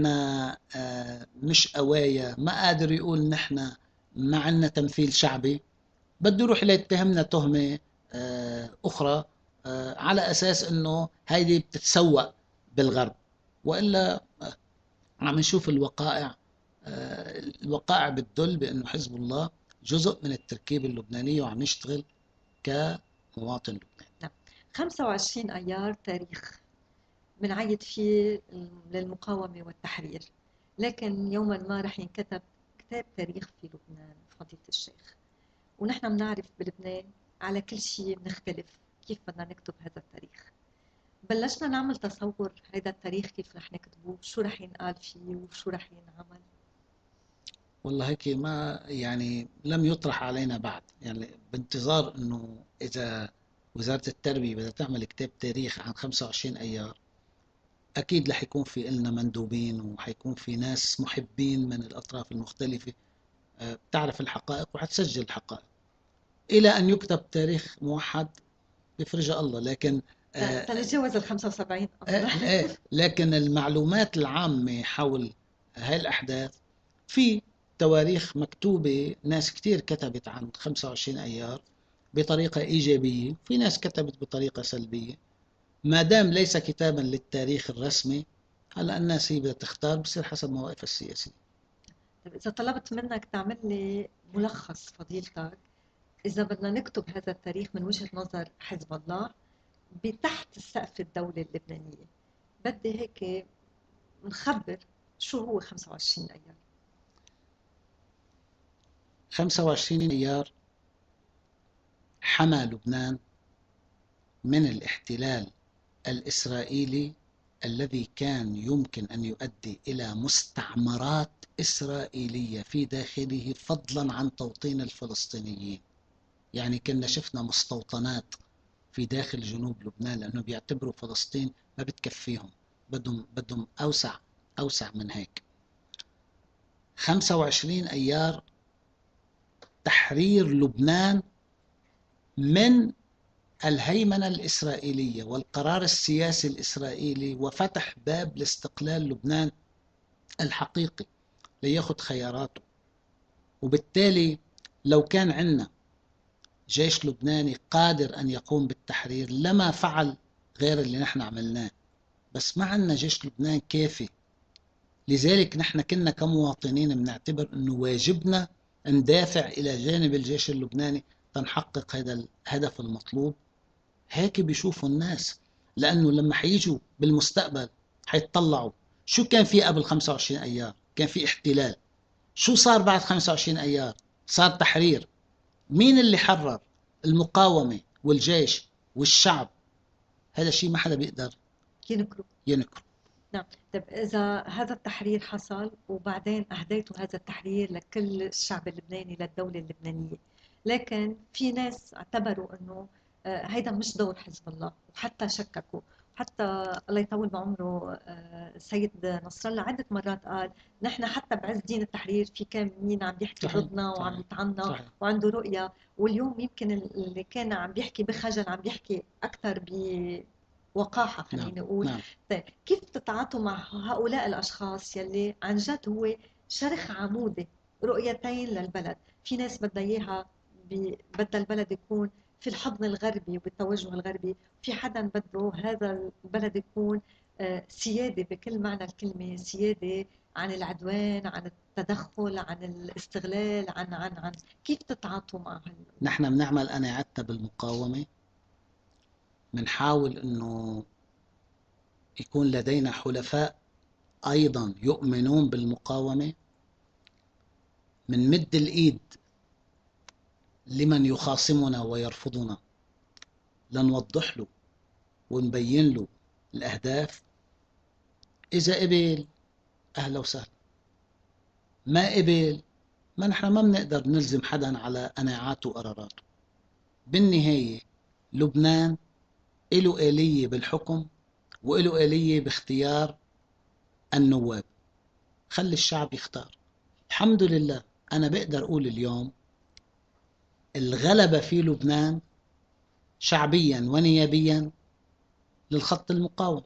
مش قوايا، ما قادر يقول نحن ما عندنا تمثيل شعبي، بده يروح ليتهمنا تهمة أخرى على أساس إنه هيدي بتتسوق بالغرب. وإلا عم نشوف الوقائع، الوقائع بتدل بأنه حزب الله جزء من التركيبة اللبنانية وعم يشتغل كمواطن لبناني. نعم. 25 أيار تاريخ بنعيد فيه للمقاومة والتحرير، لكن يوما ما رح ينكتب كتاب تاريخ في لبنان فضيلة الشيخ، ونحن بنعرف بلبنان على كل شيء بنختلف كيف بدنا نكتب هذا التاريخ. بلشنا نعمل تصور هذا التاريخ كيف رح نكتبه، شو رح ينقال فيه وشو رح ينعمل؟ والله هيك ما يعني لم يطرح علينا بعد، يعني بانتظار انه اذا وزارة التربية بدها تعمل كتاب تاريخ عن 25 ايار، اكيد رح يكون في لنا مندوبين وحيكون في ناس محبين من الاطراف المختلفة بتعرف الحقائق وحتسجل الحقائق. الى ان يكتب تاريخ موحد بفرجة الله، لكن تنتجاوز ال 75 قصدك. لكن المعلومات العامة حول هاي الأحداث في تواريخ مكتوبة، ناس كتير كتبت عن 25 أيار بطريقة إيجابية، في ناس كتبت بطريقة سلبية. ما دام ليس كتابا للتاريخ الرسمي، هلا الناس هي بدها تختار، بصير حسب مواقفها السياسية. طيب إذا طلبت منك تعمل لي ملخص فضيلتك، إذا بدنا نكتب هذا التاريخ من وجهة نظر حزب الله بتحت سقف الدولة اللبنانية، بدي هيك نخبر شو هو 25 أيار. 25 أيار حمى لبنان من الاحتلال الإسرائيلي الذي كان يمكن أن يؤدي إلى مستعمرات إسرائيلية في داخله، فضلا عن توطين الفلسطينيين. يعني كنا شفنا مستوطنات في داخل جنوب لبنان، لأنه بيعتبروا فلسطين ما بتكفيهم، بدهم أوسع من هيك. 25 أيار تحرير لبنان من الهيمنة الإسرائيلية والقرار السياسي الإسرائيلي، وفتح باب لاستقلال لبنان الحقيقي ليأخذ خياراته. وبالتالي لو كان عندنا جيش لبناني قادر أن يقوم بالتحرير لما فعل غير اللي نحن عملناه، بس ما عندنا جيش لبنان كافي. لذلك نحن كنا كمواطنين بنعتبر أنه واجبنا ندافع إلى جانب الجيش اللبناني تنحقق هذا الهدف المطلوب. هيك بيشوفوا الناس، لأنه لما حيجوا بالمستقبل حيتطلعوا شو كان في قبل 25 أيار. كان في احتلال. شو صار بعد 25 أيار؟ صار تحرير. مين اللي حرر؟ المقاومة والجيش والشعب. هذا الشيء ما حدا بيقدر ينكره. نعم. طيب إذا هذا التحرير حصل وبعدين أهديتوا هذا التحرير لكل الشعب اللبناني للدولة اللبنانية، لكن في ناس اعتبروا أنه هيدا مش دور حزب الله، وحتى شككوا. حتى الله يطول بعمره السيد نصر الله عدة مرات قال نحن حتى بعز دين التحرير في كان مين عم بيحكي صحيح ضدنا وعم صحيح يطعنا صحيح. وعنده رؤية. واليوم يمكن اللي كان عم بيحكي بخجل عم بيحكي أكثر بوقاحة، نعم خليني أقول. نعم. طيب كيف تتعاطوا مع هؤلاء الأشخاص يلي عن جد هو شرخ عمودي رؤيتين للبلد؟ في ناس بدها إياها بدها البلد يكون في الحضن الغربي وبالتوجه الغربي، في حدا بده هذا البلد يكون سيادة بكل معنى الكلمة، سيادة عن العدوان، عن التدخل، عن الاستغلال، عن كيف تتعاطوا مع نحن بنعمل أنا عدت بالمقاومة، بنحاول إنه يكون لدينا حلفاء أيضا يؤمنون بالمقاومة. منمد الإيد لمن يخاصمنا ويرفضنا، لنوضح له ونبين له الأهداف. إذا قبل أهلا وسهلا، ما قبل ما نحن ما بنقدر نلزم حدا على قناعات وقرارات. بالنهاية لبنان له آلية بالحكم وله آلية باختيار النواب. خلي الشعب يختار. الحمد لله أنا بقدر أقول اليوم الغلبة في لبنان شعبيا ونيابيا للخط المقاوم،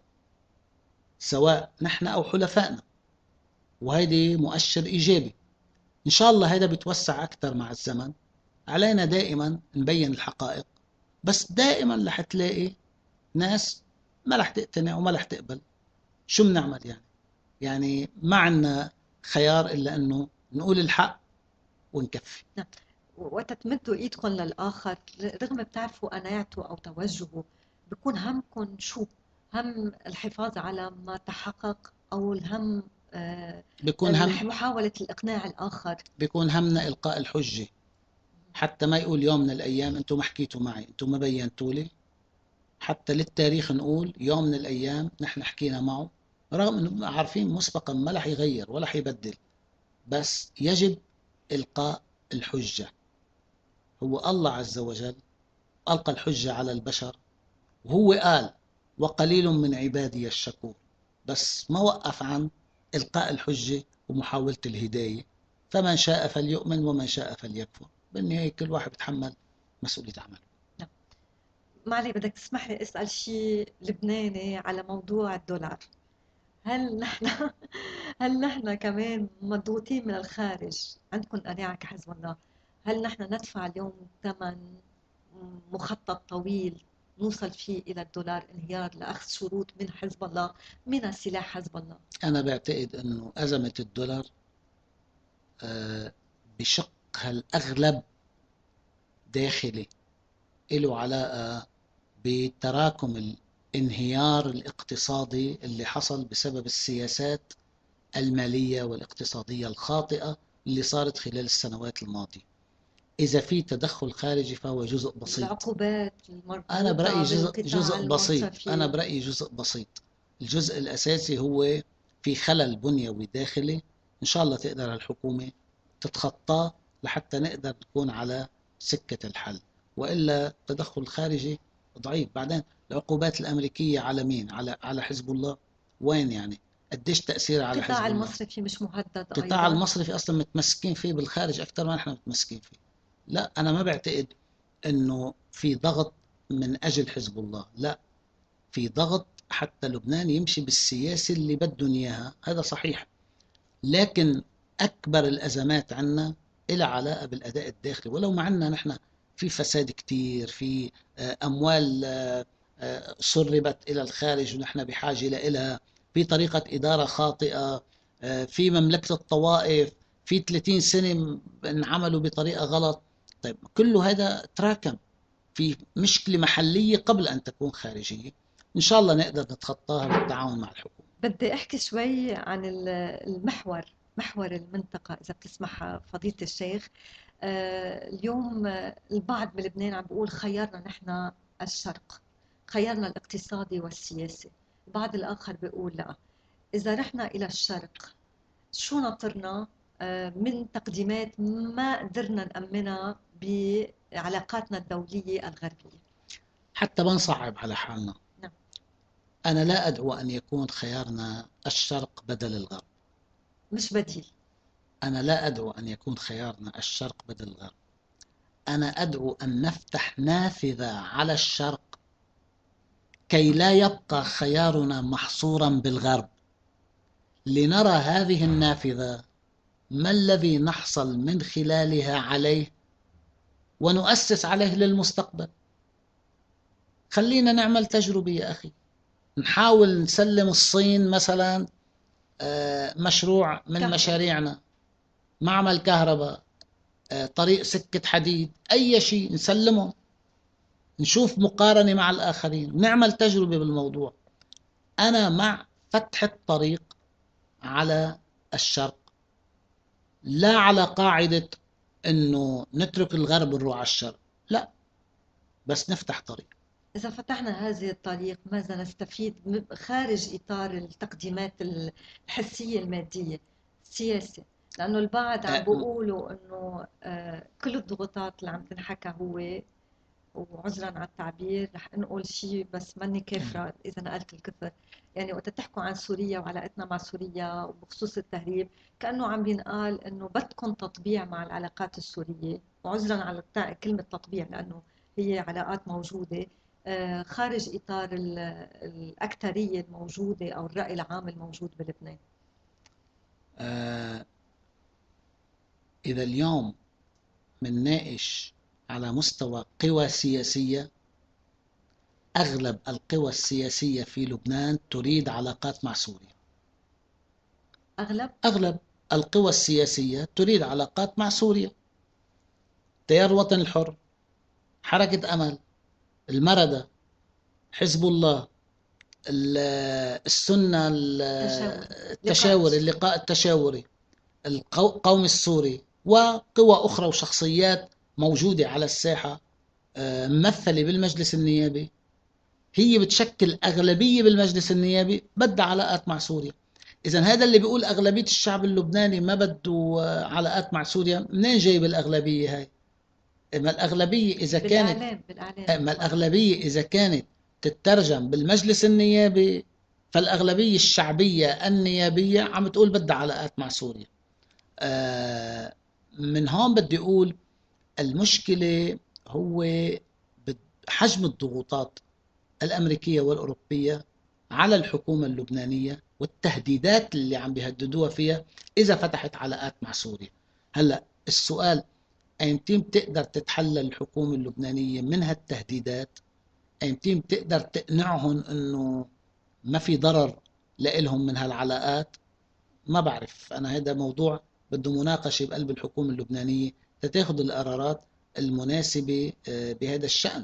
سواء نحن أو حلفائنا، وهيدي مؤشر إيجابي. إن شاء الله هذا بيتوسع أكثر مع الزمن. علينا دائما نبين الحقائق، بس دائما رح تلاقي ناس ما رح تقتنع وما رح تقبل. شو بنعمل يعني؟ يعني ما عنا خيار إلا أنه نقول الحق ونكفي. نعم. وقت تمدوا ايدكم للاخر رغم بتعرفوا قناعته او توجهه، بكون همكم شو؟ هم الحفاظ على ما تحقق او الهم بيكون هم محاولة الإقناع الآخر؟ بيكون همنا إلقاء الحجة، حتى ما يقول يوم من الأيام أنتم ما حكيتوا معي، أنتم ما بينتوا لي. حتى للتاريخ نقول يوم من الأيام نحن حكينا معه، رغم أنه عارفين مسبقا ما رح يغير ولا حيبدل. بس يجب إلقاء الحجة. هو الله عز وجل ألقى الحجة على البشر، وهو قال وقليل من عبادي الشكور، بس ما وقف عن إلقاء الحجة ومحاولة الهداية. فمن شاء فليؤمن ومن شاء فليكفر، بالنهاية كل واحد بيتحمل مسؤولية عمله. نعم. معلي بدك تسمح لي أسأل شيء لبناني على موضوع الدولار. هل نحن هل نحن كمان مضغوطين من الخارج؟ عندكم قناعة كحزب الله؟ هل نحن ندفع اليوم ثمن مخطط طويل نوصل فيه إلى الدولار انهيار لأخذ شروط من حزب الله، من سلاح حزب الله؟ أنا بعتقد أنه أزمة الدولار آه، بشقها الأغلب داخلي، له علاقة بتراكم الانهيار الاقتصادي اللي حصل بسبب السياسات المالية والاقتصادية الخاطئة اللي صارت خلال السنوات الماضية. إذا في تدخل خارجي فهو جزء بسيط. العقوبات أنا برأيي المربوطة جزء بالقطاع بسيط. أنا المصرفي. برأيي جزء بسيط. الجزء الأساسي هو في خلل بنيوي داخلي، إن شاء الله تقدر الحكومة تتخطاه لحتى نقدر نكون على سكة الحل. وإلا تدخل خارجي ضعيف. بعدين العقوبات الأمريكية على مين؟ على حزب الله. وين يعني؟ قديش تأثير على القطاع حزب الله؟ المصرفي مش مهدد القطاع أيضا؟ المصرفي أصلا متمسكين فيه بالخارج أكثر ما نحن متمسكين فيه. لا، أنا ما بعتقد انه في ضغط من اجل حزب الله، لا، في ضغط حتى لبنان يمشي بالسياسة اللي بدهم اياها، هذا صحيح. لكن اكبر الازمات عندنا إلها علاقة بالاداء الداخلي. ولو ما عندنا نحن في فساد كتير، في اموال سربت الى الخارج ونحن بحاجة لها، في طريقة ادارة خاطئة، في مملكة الطوائف، في 30 سنة انعملوا بطريقة غلط. طيب كل هذا تراكم في مشكلة محلية قبل أن تكون خارجية. إن شاء الله نقدر نتخطاها بالتعاون مع الحكومة. بدي أحكي شوي عن المحور، محور المنطقة إذا بتسمح فضيلة الشيخ. اليوم البعض بلبنان عم بيقول خيرنا نحن الشرق، خيرنا الاقتصادي والسياسي. البعض الآخر بيقول لا، إذا رحنا إلى الشرق شو ناطرنا من تقديمات ما قدرنا نأمنها بعلاقاتنا الدولية الغربية؟ حتى ما نصعب على حالنا، نعم. أنا لا أدعو أن يكون خيارنا الشرق بدل الغرب. مش بديل. أنا لا أدعو أن يكون خيارنا الشرق بدل الغرب. أنا أدعو أن نفتح نافذة على الشرق كي لا يبقى خيارنا محصورا بالغرب، لنرى هذه النافذة ما الذي نحصل من خلالها عليه ونؤسس عليه للمستقبل. خلينا نعمل تجربة يا أخي، نحاول نسلم الصين مثلا مشروع من كهرباء. مشاريعنا، معمل كهرباء، طريق سكة حديد، أي شيء نسلمه، نشوف مقارنة مع الآخرين ونعمل تجربة بالموضوع. أنا مع فتح الطريق على الشرق، لا على قاعدة أنه نترك الغرب ونروح على الشرق، لا، بس نفتح طريق. إذا فتحنا هذه الطريق ماذا نستفيد خارج إطار التقديمات الحسية المادية السياسة؟ لأنه البعض عم آه، بيقولوا إنه كل الضغوطات اللي عم تنحكى هو وعذرا على التعبير رح نقول شيء بس ماني كافرة إذا نقلت الكفر. يعني وقت تحكوا عن سوريا وعلاقتنا مع سوريا وبخصوص التهريب، كأنه عم بينقال إنه بدكم تطبيع مع العلاقات السورية، وعذرا على كلمة تطبيع لأنه هي علاقات موجودة خارج إطار الأكثرية الموجودة أو الرأي العام الموجود بلبنان. آه، إذا اليوم منناقش على مستوى قوى سياسية، أغلب القوى السياسية في لبنان تريد علاقات مع سوريا. أغلب القوى السياسية تريد علاقات مع سوريا. تيار الوطن الحر، حركة أمل، المردة، حزب الله، السنة، التشاور، اللقاء التشاوري، القوم السوري، وقوى أخرى وشخصيات موجودة على الساحة ممثلة بالمجلس النيابي، هي بتشكل أغلبية بالمجلس النيابي بدها علاقات مع سوريا. إذا هذا اللي بيقول أغلبية الشعب اللبناني ما بده علاقات مع سوريا، منين جايب الأغلبية هاي؟ ما الأغلبية إذا كانت ما الأغلبية إذا كانت تترجم بالمجلس النيابي، فالأغلبية الشعبية النيابية عم تقول بدها علاقات مع سوريا. من هون بدي أقول المشكلة هو حجم الضغوطات الأمريكية والأوروبية على الحكومة اللبنانية والتهديدات اللي عم بيهددوها فيها إذا فتحت علاقات مع سوريا. هلأ السؤال، أيمتى بتقدر تتحلل الحكومة اللبنانية من هالتهديدات؟ أيمتى بتقدر تقنعهم إنه ما في ضرر لإلهم من هالعلاقات؟ ما بعرف أنا، هذا موضوع بده مناقشة بقلب الحكومة اللبنانية تتاخد القرارات المناسبة بهذا الشأن.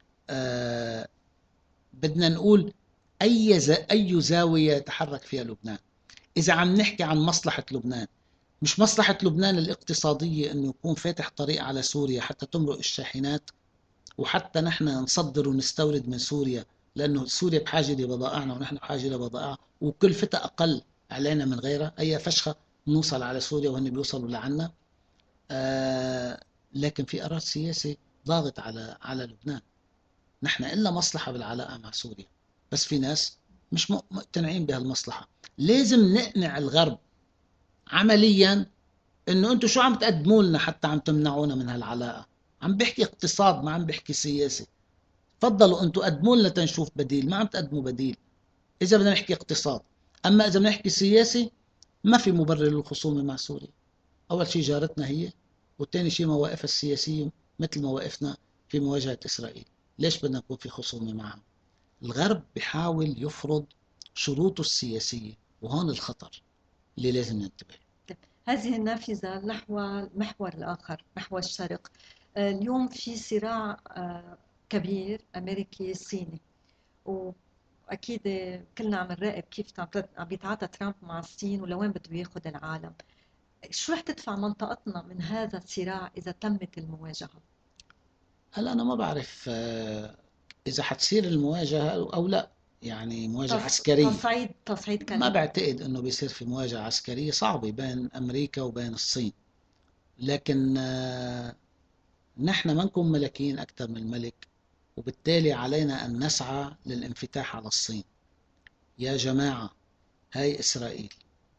بدنا نقول أي زاوية يتحرك فيها لبنان. إذا عم نحكي عن مصلحة لبنان، مش مصلحة لبنان الاقتصادية إنه يكون فاتح طريق على سوريا حتى تمرق الشاحنات، وحتى نحن نصدر ونستورد من سوريا، لأنه سوريا بحاجة لبضائعنا ونحن بحاجة لبضائعها، وكلفتها أقل علينا من غيرها. أي فشخة نوصل على سوريا وهن بيوصلوا لعنا. لكن في قرار سياسي ضاغط على لبنان. نحن إلا مصلحة بالعلاقة مع سوريا، بس في ناس مش مقتنعين بهالمصلحة. لازم نقنع الغرب عمليا انه انتم شو عم تقدموا لنا حتى عم تمنعونا من هالعلاقة. عم بحكي اقتصاد، ما عم بحكي سياسي. تفضلوا انتم قدموا لنا تنشوف بديل، ما عم تقدموا بديل اذا بدنا نحكي اقتصاد. اما اذا بدنا نحكي سياسي، ما في مبرر للخصومة مع سوريا. اول شيء جارتنا هي، والثاني شيء مواقفها السياسية مثل مواقفنا في مواجهة اسرائيل. ليش بدنا نكون في خصومة معهم؟ الغرب بيحاول يفرض شروطه السياسية، وهون الخطر اللي لازم ننتبه. هذه النافذة نحو المحور الآخر، محور الشرق. اليوم في صراع كبير أمريكي صيني، وأكيد كلنا عم نراقب كيف عم بيتعاطى ترامب مع الصين ولوين بده ياخذ العالم. شو رح تدفع منطقتنا من هذا الصراع إذا تمت المواجهة؟ هلا أنا ما بعرف إذا حتصير المواجهة أو لا، يعني مواجهة عسكرية. تصعيد ما كلمة. بعتقد إنه بيصير في مواجهة عسكرية صعبة بين أمريكا وبين الصين، لكن نحن ما نكون ملكين أكثر من الملك، وبالتالي علينا أن نسعى للانفتاح على الصين. يا جماعة، هاي إسرائيل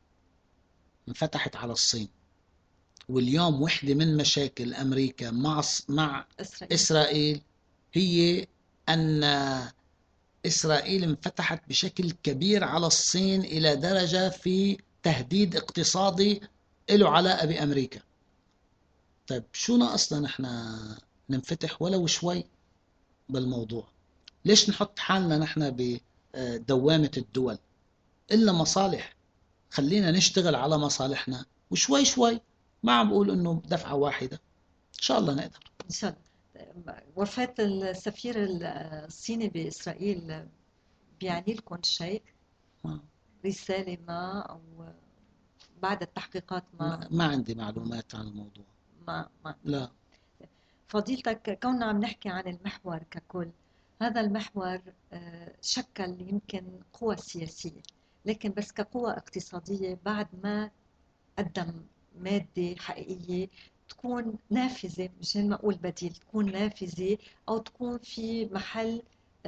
انفتحت على الصين، واليوم وحدة من مشاكل أمريكا مع إسرائيل هي أن إسرائيل انفتحت بشكل كبير على الصين إلى درجة في تهديد اقتصادي له علاقة بأمريكا. طيب شو ناقصنا نحن ننفتح ولو شوي بالموضوع؟ ليش نحط حالنا نحن بدوامة الدول؟ إلا مصالح. خلينا نشتغل على مصالحنا وشوي شوي. ما عم بقول إنه دفعة واحدة، إن شاء الله نقدر. إن شاء الله. وفاة السفير الصيني بإسرائيل بيعني لكم شيء؟ رسالة ما أو بعد التحقيقات ما عندي معلومات عن الموضوع. ما لا. فضيلتك كوننا عم نحكي عن المحور ككل، هذا المحور شكل يمكن قوى سياسية، لكن بس كقوى اقتصادية بعد ما قدم مادة حقيقية تكون نافذة، مشان ما أقول بديل، تكون نافذة أو تكون في محل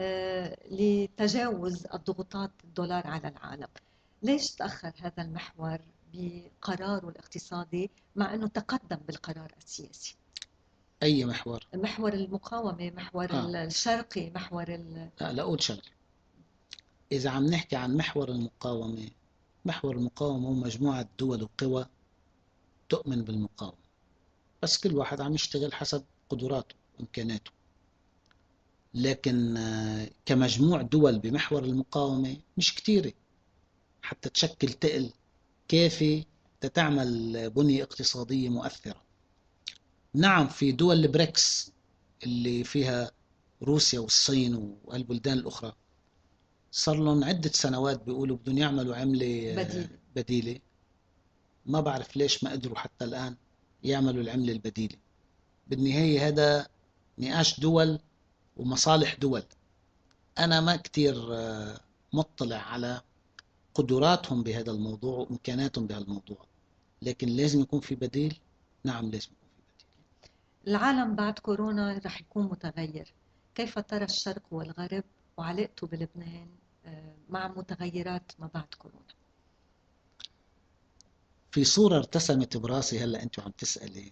لتجاوز الضغوطات الدولار على العالم. ليش تأخر هذا المحور بقراره الاقتصادي مع أنه تقدم بالقرار السياسي؟ أي محور؟ محور المقاومة، محور الشرقي، محور لا أقول شغله. إذا عم نحكي عن محور المقاومة، محور المقاومة هو مجموعة دول وقوى تؤمن بالمقاومة، بس كل واحد عم يشتغل حسب قدراته وإمكاناته. لكن كمجموع دول بمحور المقاومة مش كتيرة حتى تشكل تقل كافي تتعمل بنية اقتصادية مؤثرة. نعم، في دول البريكس اللي فيها روسيا والصين والبلدان الأخرى صار لهم عدة سنوات بيقولوا بدهم يعملوا عملة بديلة. ما بعرف ليش ما قدروا حتى الآن يعملوا العملة البديلة. بالنهاية هذا نقاش دول ومصالح دول. أنا ما كتير مطلع على قدراتهم بهذا الموضوع وإمكاناتهم بهذا الموضوع، لكن لازم يكون في بديل. نعم لازم يكون في بديل. العالم بعد كورونا رح يكون متغير. كيف ترى الشرق والغرب وعلاقته بلبنان مع متغيرات ما بعد كورونا؟ في صورة ارتسمت براسي هلأ أنت عم تسألي،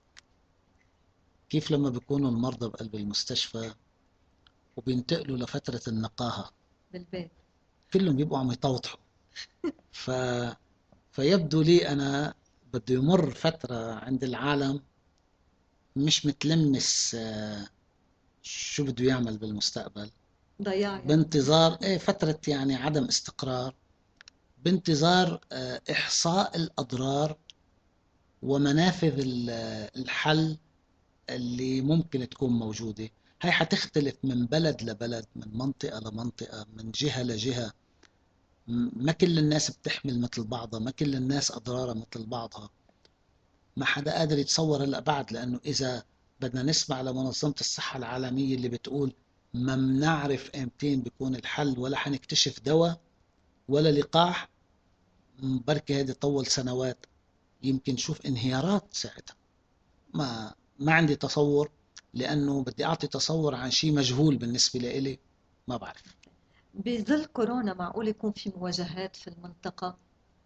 كيف لما بيكونوا المرضى بقلب المستشفى وبينتقلوا لفترة النقاهة بالبيت كلهم بيبقوا عم يطوطحوا. ف... فيبدو لي أنا بده يمر فترة عند العالم مش متلمس شو بده يعمل بالمستقبل، ضياع يعني. بانتظار فترة يعني عدم استقرار، بانتظار إحصاء الأضرار ومنافذ الحل اللي ممكن تكون موجودة. هاي حتختلف من بلد لبلد، من منطقة لمنطقة، من جهة لجهة. ما كل الناس بتحمل مثل بعضها، ما كل الناس أضرارها مثل بعضها. ما حدا قادر يتصور هلا بعد، لأنه إذا بدنا نسمع لمنظمة الصحة العالمية اللي بتقول ما بنعرف امتين بيكون الحل ولا حنكتشف دواء ولا لقاح، بركي هذه طول سنوات، يمكن نشوف انهيارات ساعتها. ما عندي تصور، لأنه بدي أعطي تصور عن شيء مجهول بالنسبة لإلي. ما بعرف. بظل كورونا معقول يكون في مواجهات في المنطقة؟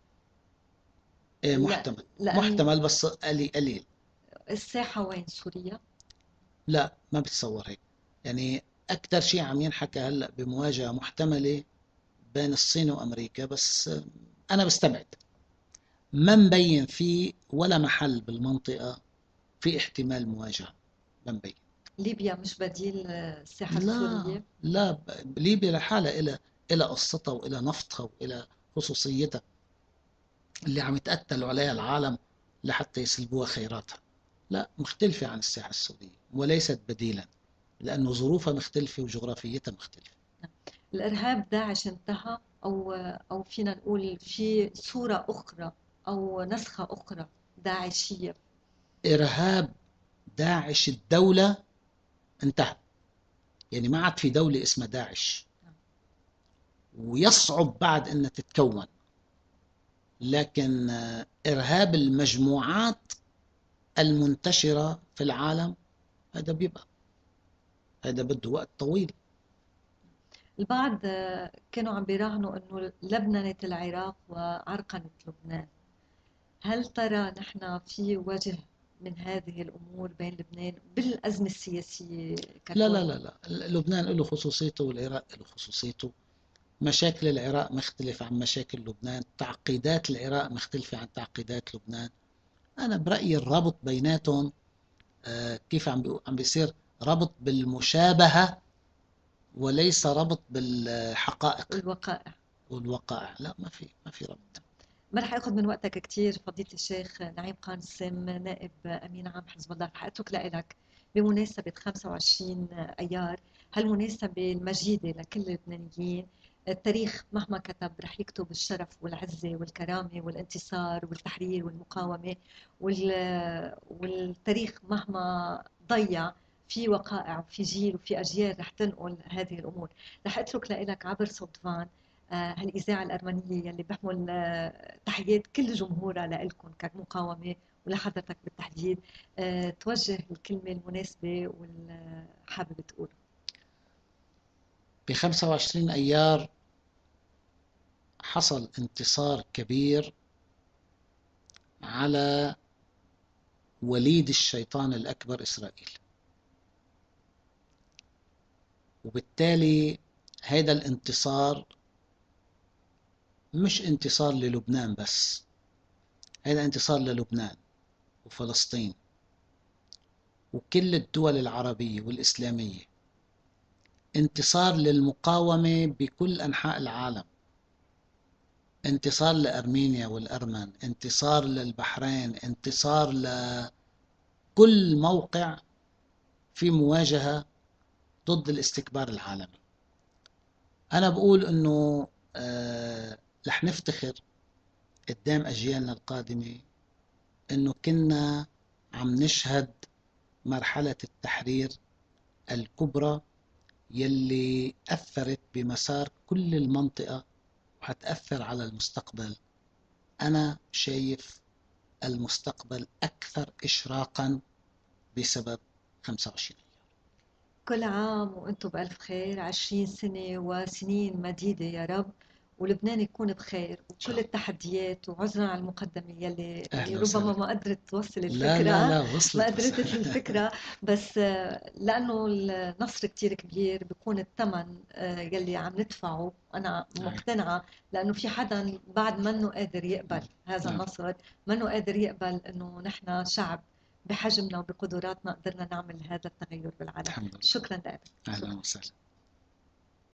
إيه لا، محتمل، لأن محتمل بس قليل. الساحة وين؟ سوريا؟ لا ما بتصور هيك. يعني أكثر شيء عم ينحكى هلأ بمواجهة محتملة بين الصين وأمريكا، بس أنا بستبعد. ما مبين في ولا محل بالمنطقة في احتمال مواجهة. ما مبين. ليبيا مش بديل الساحة لا السورية؟ لا، ليبيا لحالها إلى قصتها وإلى نفطها وإلى خصوصيتها اللي عم يتقتلوا عليها العالم لحتى يسلبوها خيراتها. لا، مختلفة عن الساحة السورية وليست بديلا، لأنه ظروفها مختلفة وجغرافيتها مختلفة. الإرهاب داعش انتهى، أو فينا نقول في صورة أخرى أو نسخة أخرى داعشية؟ إرهاب داعش الدولة انتهى، يعني ما عاد في دولة اسمها داعش، ويصعب بعد أن تتكون. لكن إرهاب المجموعات المنتشرة في العالم هذا بيبقى، هذا بده وقت طويل. البعض كانوا عم بيراهنوا أنه لبننت العراق وعرقلت لبنان. هل ترى نحن في وجه من هذه الأمور بين لبنان بالأزمة السياسية لا ككل؟ لا لا لا، لبنان له خصوصيته والعراق له خصوصيته. مشاكل العراق مختلفة عن مشاكل لبنان، تعقيدات العراق مختلفة عن تعقيدات لبنان. أنا برأيي الربط بيناتهم كيف عم بيصير ربط بالمشابهة وليس ربط بالحقائق الوقائع. والوقائع. لا، ما في ربط. ما رح اخذ من وقتك كثير فضيلة الشيخ نعيم قاسم، نائب امين عام حزب الله. رح اترك لك بمناسبة 25 ايار، هالمناسبة المجيدة لكل اللبنانيين. التاريخ مهما كتب رح يكتب الشرف والعزة والكرامة والانتصار والتحرير والمقاومة، والتاريخ مهما ضيع في وقائع وفي جيل وفي أجيال رح تنقل هذه الأمور. رح أترك لك عبر صوتفان هالإذاعة الأرمنية يلي بحمل تحيات كل جمهورها لإلكم كمقاومة ولحضرتك بالتحديد توجه الكلمة المناسبة والحابب تقوله. ب 25 أيار حصل انتصار كبير على وليد الشيطان الأكبر إسرائيل، وبالتالي هذا الانتصار مش انتصار للبنان بس، هذا انتصار للبنان وفلسطين وكل الدول العربية والإسلامية، انتصار للمقاومة بكل أنحاء العالم، انتصار لأرمينيا والأرمن، انتصار للبحرين، انتصار لكل موقع في مواجهة ضد الاستكبار العالمي. أنا بقول إنه رح نفتخر قدام أجيالنا القادمة إنه كنا عم نشهد مرحلة التحرير الكبرى يلي أثرت بمسار كل المنطقة وحتأثر على المستقبل. أنا شايف المستقبل أكثر إشراقا بسبب 25 أيار. كل عام وأنتم بألف خير، 20 سنة وسنين مديدة يا رب، ولبنان يكون بخير وكل التحديات. وعذرا على المقدمة يلي يعني أهلا ربما وسهلا. ما قدرت توصل لا لا الفكرة، لا، ما وصلت بس. قدرت الفكرة، بس لأنه النصر كتير كبير بيكون الثمن يلي عم ندفعه. أنا نعم. مقتنعة لأنه في حدا بعد منه قادر يقبل هذا نعم. النصر، منه قادر يقبل إنه نحن شعب بحجمنا وبقدراتنا قدرنا نعمل هذا التغير بالعالم. الحمد لله. شكرا لك. أهلا شكرا. وسهلا.